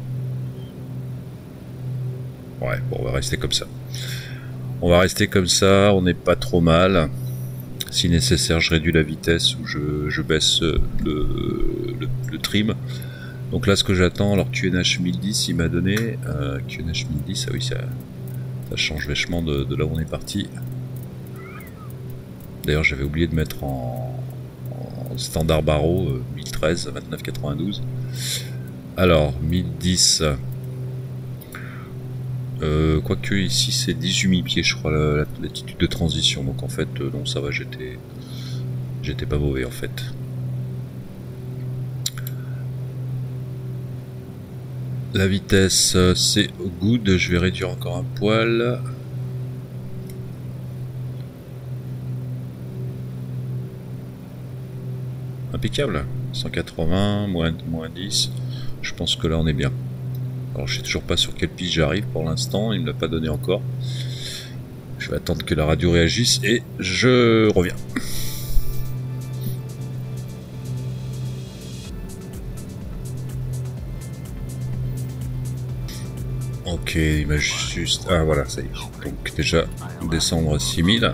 Ouais, bon, on va rester comme ça. On va rester comme ça, on n'est pas trop mal. Si nécessaire, je réduis la vitesse ou je, je baisse le, le, le trim. Donc là, ce que j'attends, alors Q N H mille dix, il m'a donné euh, Q N H mille dix, ah oui, ça, ça change vachement de, de là où on est parti. D'ailleurs, j'avais oublié de mettre en, en standard barreau euh, mille treize, vingt-neuf quatre-vingt-douze. Alors, mille dix, Euh, quoique ici c'est dix-huit mille pieds je crois l'altitude de transition, donc en fait euh, non ça va, j'étais j'étais pas mauvais en fait. La vitesse euh, c'est good, je vais réduire encore un poil. Impeccable, cent quatre-vingts, moins, moins dix, je pense que là on est bien. Alors je sais toujours pas sur quelle piste j'arrive pour l'instant, il ne me l'a pas donné encore. Je vais attendre que la radio réagisse et je reviens. Ok, il m'a juste... Ah voilà, ça y est. Donc déjà descendre à six mille.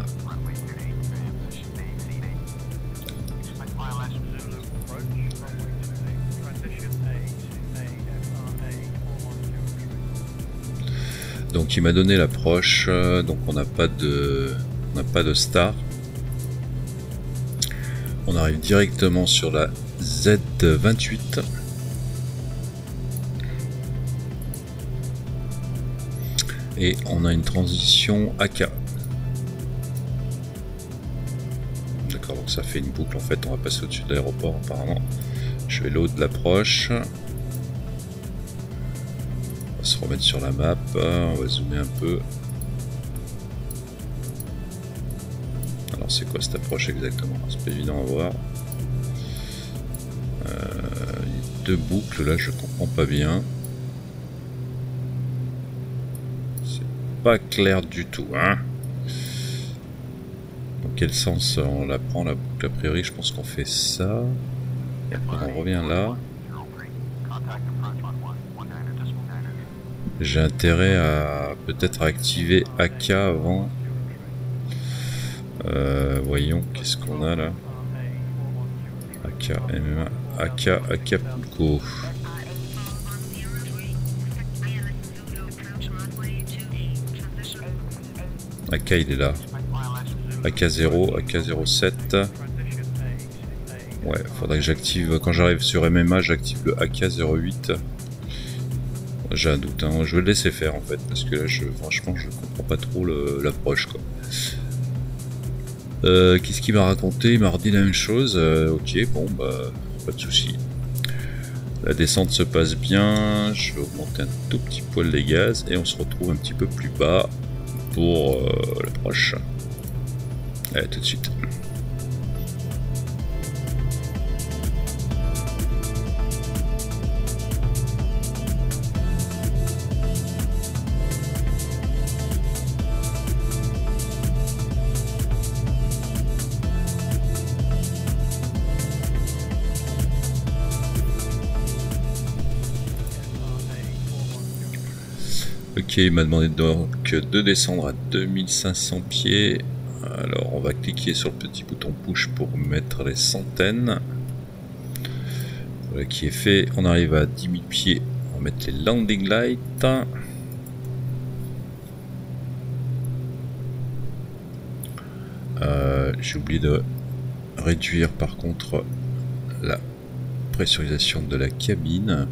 Donc il m'a donné l'approche, donc on n'a pas de, on n'a pas de star. On arrive directement sur la Z vingt-huit. Et on a une transition A K. D'accord, donc ça fait une boucle en fait, on va passer au-dessus de l'aéroport apparemment. Je vais l'autre de l'approche. On va se remettre sur la map, on va zoomer un peu. Alors c'est quoi cette approche exactement? C'est pas évident à voir. Euh, il y a deux boucles là, je comprends pas bien. C'est pas clair du tout, hein. Dans quel sens on la prend la boucle? A priori je pense qu'on fait ça. Et après on revient là. J'ai intérêt à peut-être activer A K avant. Euh, voyons, qu'est-ce qu'on a là? A K, M M A, A K, Acapulco. A K il est là. A K zéro, A K zéro sept. Ouais, faudrait que j'active, quand j'arrive sur M M A, j'active le A K zéro huit. J'ai un doute, hein. Je vais le laisser faire en fait, parce que là, je, franchement, je comprends pas trop l'approche quoi. Euh, Qu'est-ce qu'il m'a raconté? Il m'a redit la même chose. Euh, ok, bon, bah, pas de souci. La descente se passe bien. Je vais augmenter un tout petit poil les gaz et on se retrouve un petit peu plus bas pour euh, l'approche. Allez, tout de suite. Ok, il m'a demandé donc de descendre à deux mille cinq cents pieds. Alors on va cliquer sur le petit bouton push pour mettre les centaines. Voilà qui est fait. On arrive à dix mille pieds. On va mettre les landing lights. Euh, J'ai oublié de réduire par contre la pressurisation de la cabine.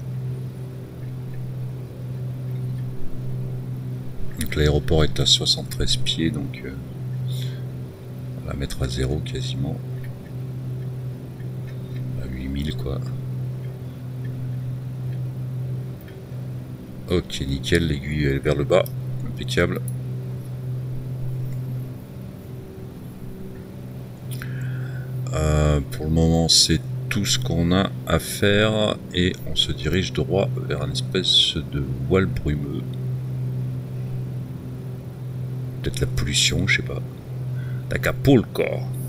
L'aéroport est à soixante-treize pieds, donc euh, on va la mettre à zéro quasiment. À huit mille quoi. Ok, nickel, l'aiguille est vers le bas, impeccable. Euh, pour le moment, c'est tout ce qu'on a à faire et on se dirige droit vers une espèce de voile brumeux. Peut-être la pollution, je sais pas. Acapulco.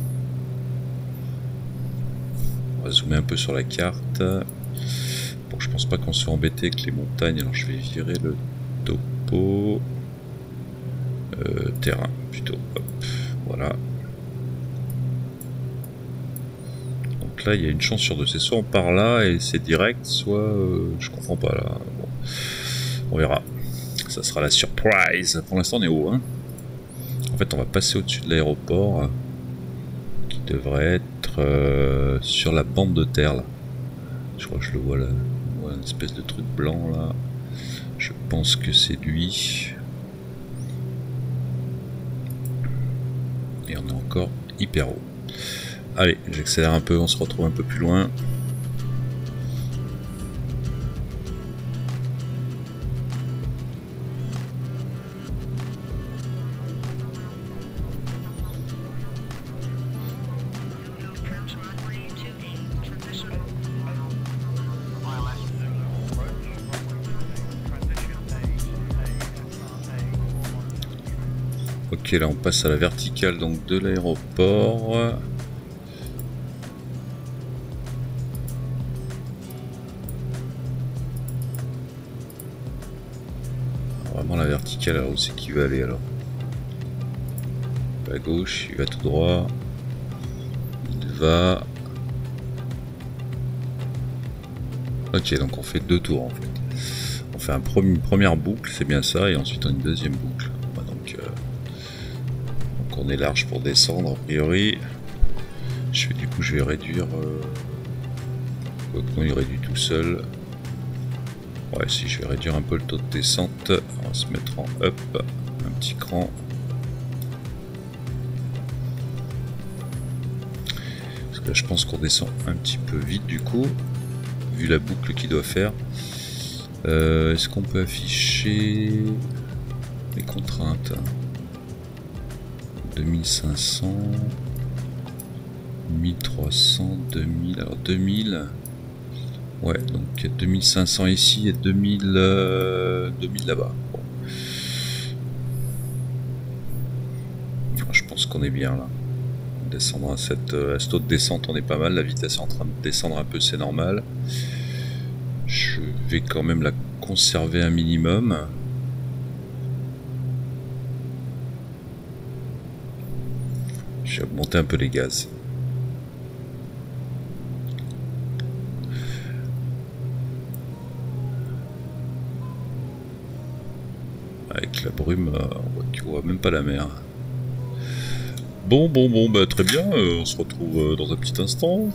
On va zoomer un peu sur la carte. Bon, je pense pas qu'on soit embêté avec les montagnes, alors je vais virer le topo. Euh, terrain, plutôt. Hop, voilà. Donc là, il y a une chance sur deux. C'est soit on part là et c'est direct, soit euh, je comprends pas là. Bon, on verra. Ça sera la surprise. Pour l'instant, on est haut, hein. En fait, on va passer au-dessus de l'aéroport euh, qui devrait être euh, sur la bande de terre là. Je crois que je le vois là. On voit une espèce de truc blanc là. Je pense que c'est lui. Et on est encore hyper haut. Allez, j'accélère un peu, on se retrouve un peu plus loin. Ok, là on passe à la verticale donc de l'aéroport. Vraiment la verticale, alors où c'est qu'il va aller alors? À gauche, il va tout droit. Il va... Ok, donc on fait deux tours en fait. On fait un premier, une première boucle, c'est bien ça, et ensuite une deuxième boucle. Donc, euh... donc on est large pour descendre a priori. Je vais, du coup je vais réduire... Euh... Quoi que non, il réduit tout seul. Ouais, si je vais réduire un peu le taux de descente, on va se mettre en up, un petit cran. Parce que là, je pense qu'on descend un petit peu vite du coup, vu la boucle qu'il doit faire. Euh, Est-ce qu'on peut afficher les contraintes? deux mille cinq cents, mille trois cents, deux mille, alors deux mille... Ouais, donc deux mille cinq cents ici et deux mille, euh, deux mille là-bas. Bon. Je pense qu'on est bien là. Descendre à cette à ce taux de descente, on est pas mal. La vitesse est en train de descendre un peu, c'est normal. Je vais quand même la conserver un minimum. Je vais augmenter un peu les gaz. Avec la brume, euh, on voit, on voit même pas la mer. Bon, bon, bon, bah très bien, euh, on se retrouve euh, dans un petit instant.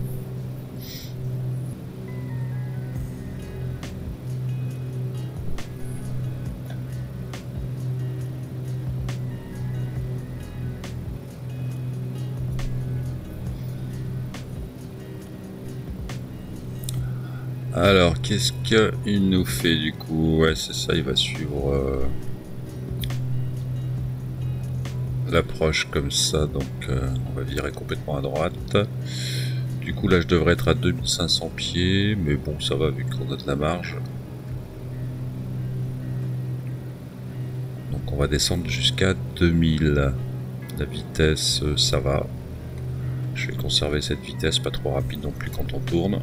Alors, qu'est-ce qu'il nous fait du coup? Ouais, c'est ça, il va suivre euh, l'approche comme ça, donc euh, on va virer complètement à droite. Du coup, là, je devrais être à deux mille cinq cents pieds, mais bon, ça va vu qu'on a de la marge. Donc, on va descendre jusqu'à deux mille. La vitesse, euh, ça va. Je vais conserver cette vitesse, pas trop rapide non plus quand on tourne.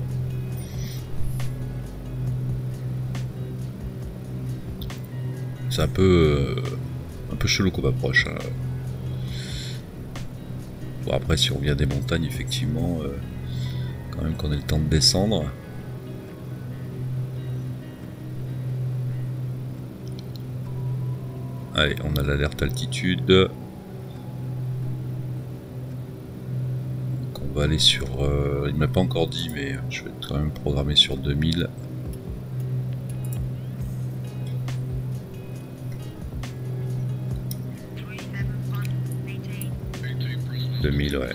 C'est un peu, euh, un peu chelou comme approche. Hein. Bon, après, si on vient des montagnes, effectivement, euh, quand même qu'on ait le temps de descendre. Allez, on a l'alerte altitude. Donc on va aller sur... Euh, il ne m'a pas encore dit, mais je vais quand même programmer sur deux mille. deux mille, ouais.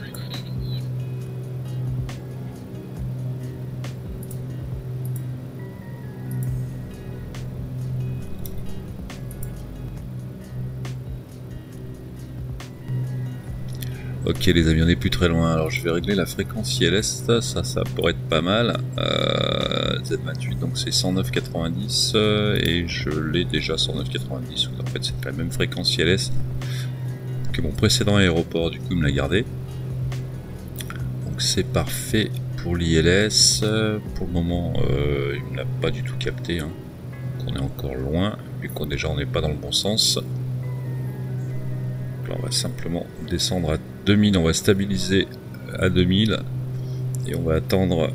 Ok les amis, on n'est plus très loin. Alors je vais régler la fréquence I L S, ça, ça pourrait être pas mal. Euh, Z vingt-huit, donc c'est cent neuf virgule quatre-vingt-dix euh, et je l'ai déjà cent neuf virgule quatre-vingt-dix. En fait c'est la même fréquence I L S que mon précédent aéroport, du coup il me l'a gardé. Donc c'est parfait pour l'I L S. Pour le moment euh, il ne l'a pas du tout capté, hein. Donc on est encore loin, vu qu'on déjà on n'est pas dans le bon sens. Donc là, on va simplement descendre à deux mille, on va stabiliser à deux mille et on va attendre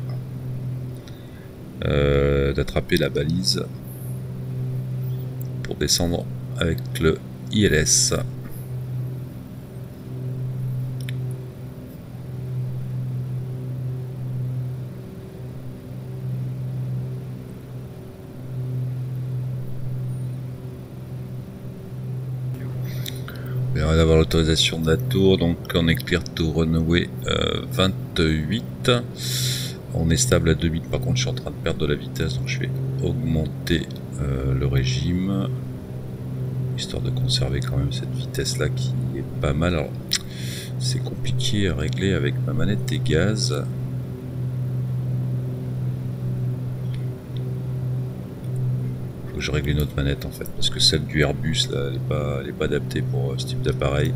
euh, d'attraper la balise pour descendre avec le I L S. avoir l'autorisation de la tour, donc on est clear to runway euh, vingt-huit. On est stable à deux mille, par contre je suis en train de perdre de la vitesse, donc je vais augmenter euh, le régime, histoire de conserver quand même cette vitesse là qui est pas mal. Alors c'est compliqué à régler avec ma manette des gaz. Faut que je règle une autre manette en fait, parce que celle du Airbus là, elle n'est pas, elle est pas adaptée pour euh, ce type d'appareil.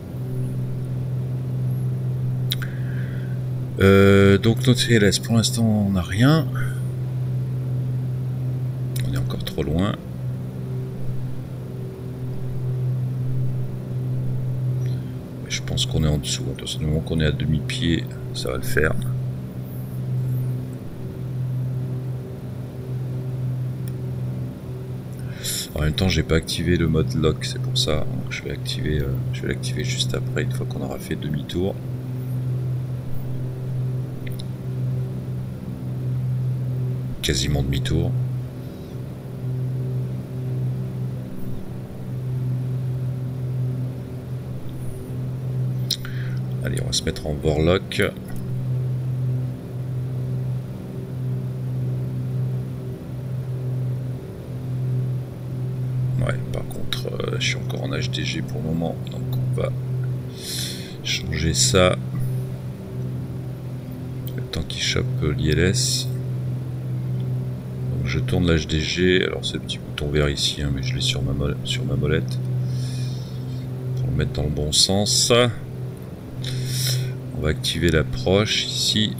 Euh, donc notre C L S, pour l'instant on n'a rien. On est encore trop loin. Mais je pense qu'on est en dessous. Attention, du moment qu'on est à demi-pied, ça va le faire. En même temps, j'ai pas activé le mode lock, c'est pour ça. Donc je vais activer, euh, je vais l'activer juste après, une fois qu'on aura fait demi-tour. Quasiment demi-tour. Allez, on va se mettre en Warlock. Ouais, par contre, euh, je suis encore en H D G pour le moment, donc on va changer ça. Le temps qu'il chope l'I L S. Donc je tourne l'H D G, alors c'est le petit bouton vert ici, hein, mais je l'ai sur ma, mol sur ma molette. Pour le mettre dans le bon sens. On va activer l'approche ici.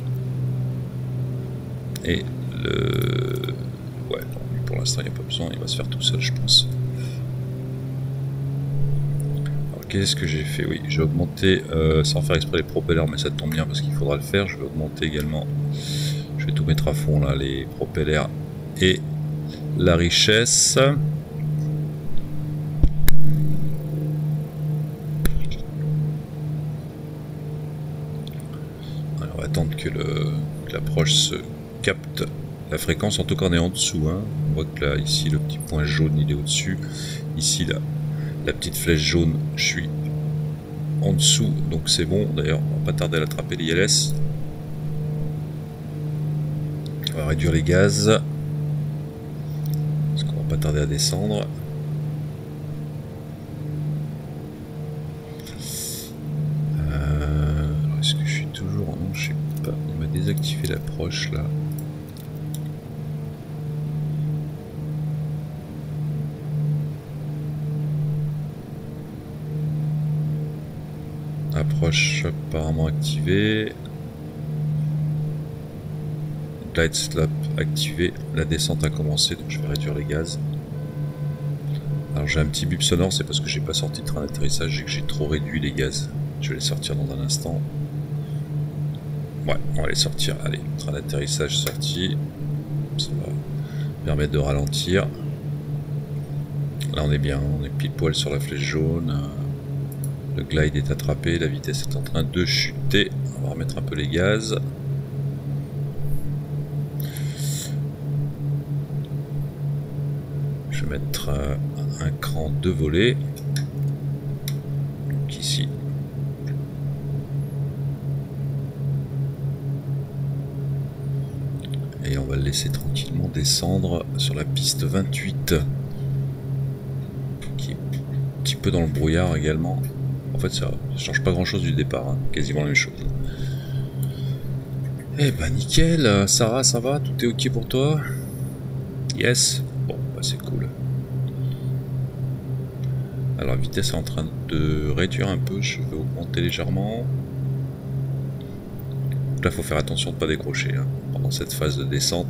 Et le... Ouais, bon, lui pour l'instant il n'y a pas besoin, il va se faire tout seul je pense. Alors qu'est-ce que j'ai fait? Oui, j'ai augmenté, euh, sans faire exprès les propellers, mais ça tombe bien parce qu'il faudra le faire. Je vais augmenter également, je vais tout mettre à fond là, les propellers et la richesse. Alors on va attendre que l'approche se capte la fréquence. En tout cas on est en dessous, hein. On voit que là ici le petit point jaune il est au dessus, ici là la petite flèche jaune je suis en dessous, donc c'est bon. D'ailleurs on va pas tarder à l'attraper l'I L S. On va réduire les gaz parce qu'on va pas tarder à descendre. Euh, est-ce que je suis toujours non, je sais pas, il m'a désactivé l'approche là. Approche apparemment activée. Glide slop activé. La descente a commencé, donc je vais réduire les gaz. Alors j'ai un petit bip sonore, c'est parce que j'ai pas sorti le train d'atterrissage et que j'ai trop réduit les gaz. Je vais les sortir dans un instant. Ouais, on va les sortir. Allez, train d'atterrissage sorti. Ça va permettre de ralentir. Là on est bien, on est pile poil sur la flèche jaune. Le glide est attrapé, la vitesse est en train de chuter. On va remettre un peu les gaz. Je vais mettre euh, un cran de volée. Donc ici. Et on va le laisser tranquillement descendre sur la piste vingt-huit. Qui est un petit peu dans le brouillard également. En fait ça ne change pas grand chose du départ, hein. Quasiment la même chose. Eh ben nickel, Sarah ça va, tout est ok pour toi? Yes. Bon bah c'est cool. Alors la vitesse est en train de réduire un peu, je vais augmenter légèrement. Donc là il faut faire attention de ne pas décrocher, hein, pendant cette phase de descente.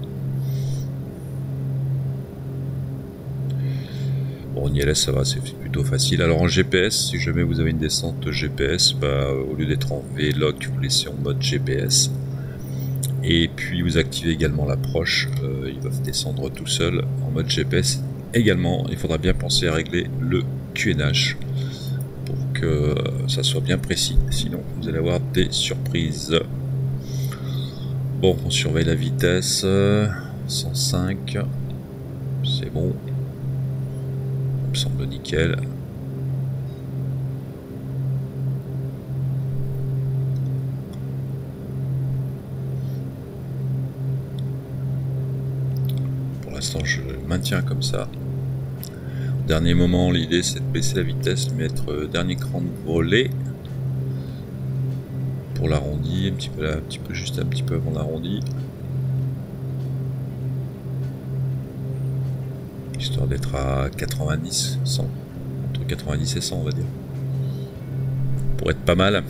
Bon, en I L S ça va, c'est plutôt facile. Alors en G P S, si jamais vous avez une descente G P S, bah, au lieu d'être en V-Lock, vous laissez en mode G P S. Et puis vous activez également l'approche, euh, ils doivent descendre tout seuls en mode G P S. Également, il faudra bien penser à régler le Q N H pour que euh, ça soit bien précis, sinon vous allez avoir des surprises. Bon, on surveille la vitesse, euh, cent cinq, c'est bon. Me semble nickel. l'instant, je maintiens comme ça. Au dernier moment, l'idée c'est de baisser la vitesse, mettre euh, dernier cran de volet pour l'arrondi, un petit peu là, un petit peu juste un petit peu avant l'arrondi, histoire d'être à quatre-vingt-dix, cent, entre quatre-vingt-dix et cent, on va dire, pour être pas mal.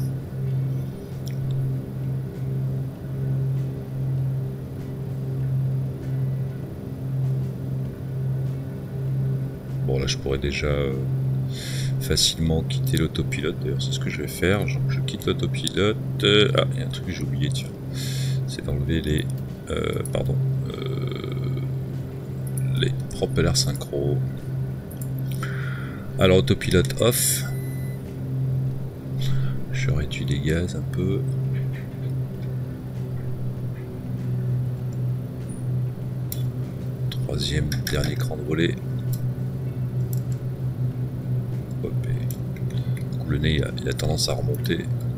Bon, là je pourrais déjà euh, facilement quitter l'autopilote, d'ailleurs c'est ce que je vais faire. Je, je quitte l'autopilote. Euh, ah, il y a un truc que j'ai oublié, tiens, c'est d'enlever les euh, pardon euh, les propellers synchro. Alors autopilote off, je réduis les gaz un peu. Troisième dernier cran de volet. Le nez il a, il a tendance à remonter.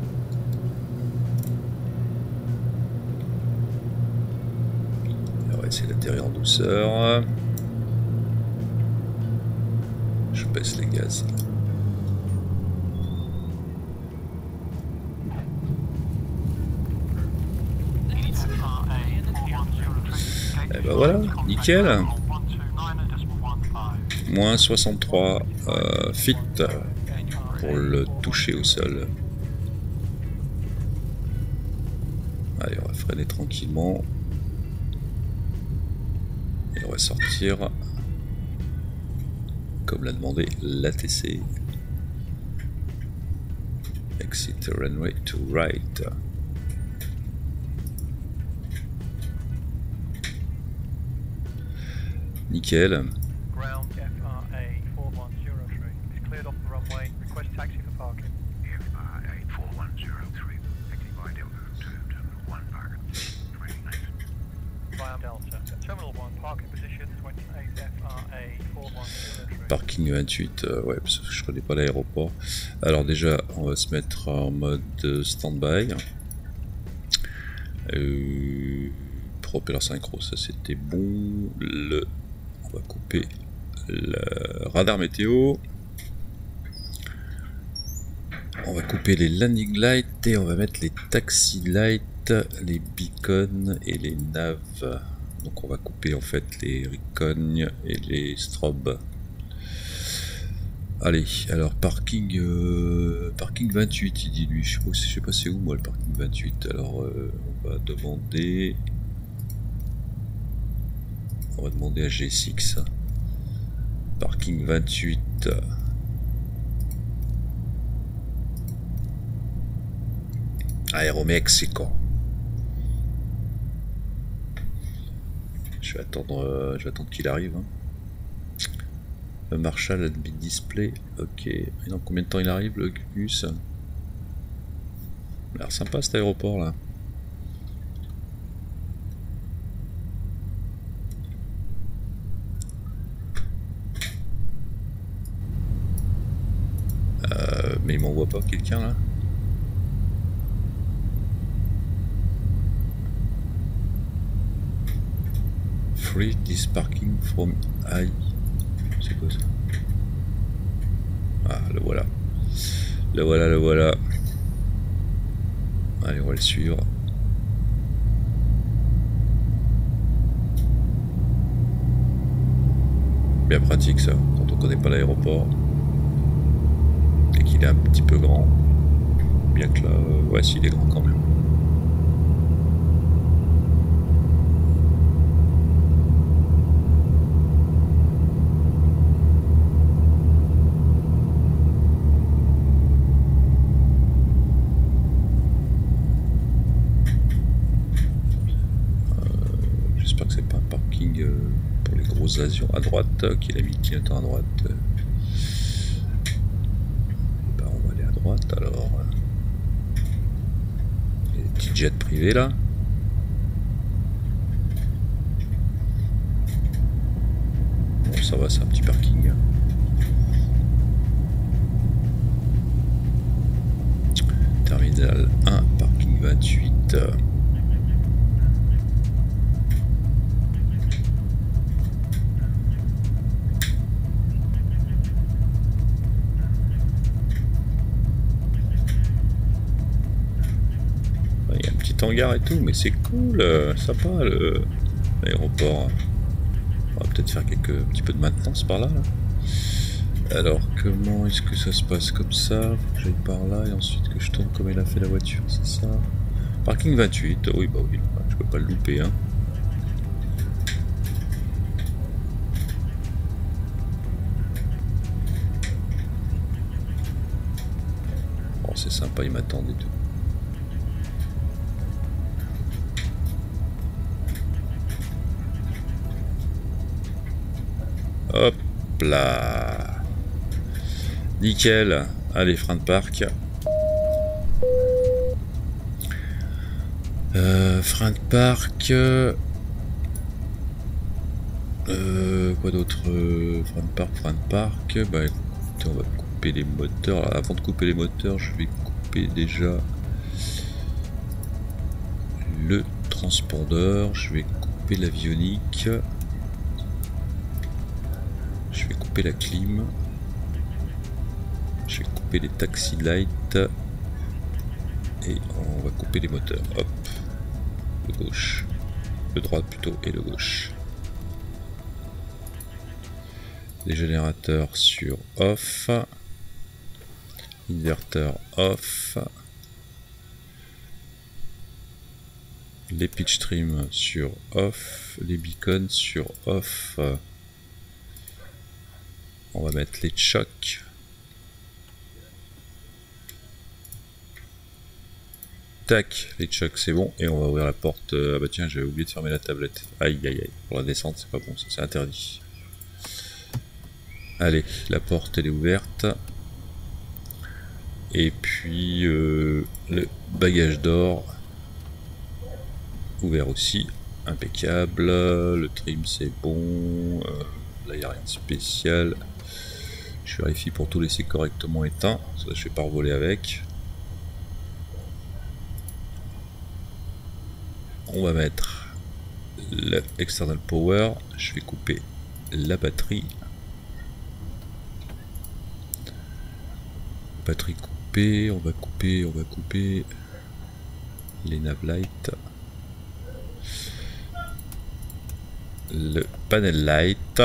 On va essayer d'atterrir en douceur. Je baisse les gaz. Et ben voilà, nickel. Moins soixante-trois euh, feet pour le toucher au sol. Allez, on va freiner tranquillement. Et on va sortir, comme l'a demandé l'A T C. Exit runway to right. Nickel. Parking vingt-huit, euh, ouais, parce que je connais pas l'aéroport. Alors déjà, on va se mettre en mode stand-by. Euh, propeller synchro, ça c'était bon. Le, on va couper le radar météo. On va couper les landing lights et on va mettre les taxi lights, les beacons et les naves. Donc on va couper en fait les recon et les strobes. Allez, alors parking euh, parking vingt-huit, il dit lui. Je sais pas, je sais pas c'est où moi le parking vingt-huit. Alors euh, on va demander on va demander à G six. Parking vingt-huit. Aéromexico. Je vais attendre, euh, je vais attendre qu'il arrive. Hein. Le Marshall Admin Display. Ok. Et dans combien de temps il arrive le bus? Il a l'air sympa cet aéroport là. Euh, mais il m'envoie pas quelqu'un là? Free this parking from I. C'est quoi ça? Ah, le voilà. Le voilà, le voilà. Allez, on va le suivre. Bien pratique ça, quand on connaît pas l'aéroport. Et qu'il est un petit peu grand. Bien que là, euh, ouais, s'il est grand quand même. Avions à droite, qu'il a mis le clignotant à droite. Ben, on va aller à droite alors. Il y a des petits jets privés là. Bon, ça va, c'est un petit parking. Terminal un, parking vingt-huit. petits hangars et tout, mais c'est cool, euh, sympa l'aéroport. On va peut-être faire quelques un petit peu de maintenance par là, là. Alors comment est-ce que ça se passe comme ça? Faut que j'aille par là et ensuite que je tourne comme elle a fait la voiture, c'est ça? Parking vingt-huit, oui bah oui, je peux pas le louper hein. Oh c'est sympa, ils m'attendent et tout. Hop là. Nickel. Allez, frein de parc. Euh, frein de parc. Euh, quoi d'autre? Frein de parc, frein de parc. Bah écoutez, on va couper les moteurs. Alors, avant de couper les moteurs, je vais couper déjà le transpondeur. Je vais couper l'avionique. Je vais couper la clim. Je vais couper les taxi lights. Et on va couper les moteurs. Hop. Le gauche. Le droit plutôt et le gauche. Les générateurs sur off. Inverteur off. Les pitch trim sur off. Les beacons sur off. On va mettre les chocs. Tac, les chocs c'est bon. Et on va ouvrir la porte. Ah bah tiens, j'avais oublié de fermer la tablette. Aïe aïe aïe. Pour la descente, c'est pas bon, ça c'est interdit. Allez, la porte elle est ouverte. Et puis euh, le bagage d'or ouvert aussi. Impeccable. Le trim c'est bon. Euh, là il n'y a rien de spécial. Je vérifie pour tout laisser correctement éteint. Ça je vais pas revoler avec. On va mettre le external power. Je vais couper la batterie. Batterie coupée. On va couper, on va couper les nav lights. Le panel light.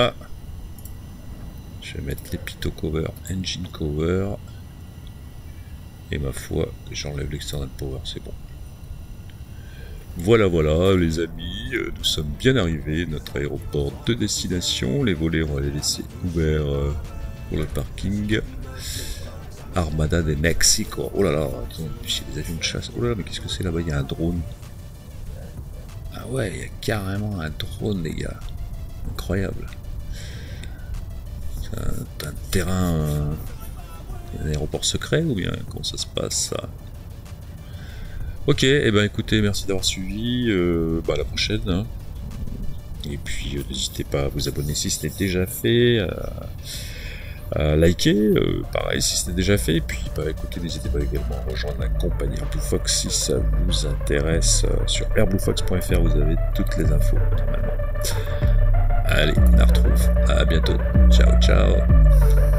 Je vais mettre les pitot cover, engine cover. Et ma foi, j'enlève l'external power, c'est bon. Voilà, voilà, les amis, euh, nous sommes bien arrivés, notre aéroport de destination. Les volets, on va les laisser ouverts euh, pour le parking. Armada de Mexico. Oh là là, attends, il y a des avions de chasse. Oh là là, mais qu'est-ce que c'est là-bas? Il y a un drone. Ah ouais, il y a carrément un drone, les gars. Incroyable. C'est un, un terrain... Euh, un aéroport secret ou bien comment ça se passe ça? Ok, et eh ben écoutez, merci d'avoir suivi, euh, bah à la prochaine, hein. Et puis euh, n'hésitez pas à vous abonner si ce n'est déjà fait, à, à liker, euh, pareil si ce n'est déjà fait, et puis bah écoutez, n'hésitez pas également à rejoindre la compagnie AirBlueFox si ça vous intéresse, euh, sur air blue fox point f r vous avez toutes les infos normalement. Allez, on la retrouve, à bientôt, ciao ciao.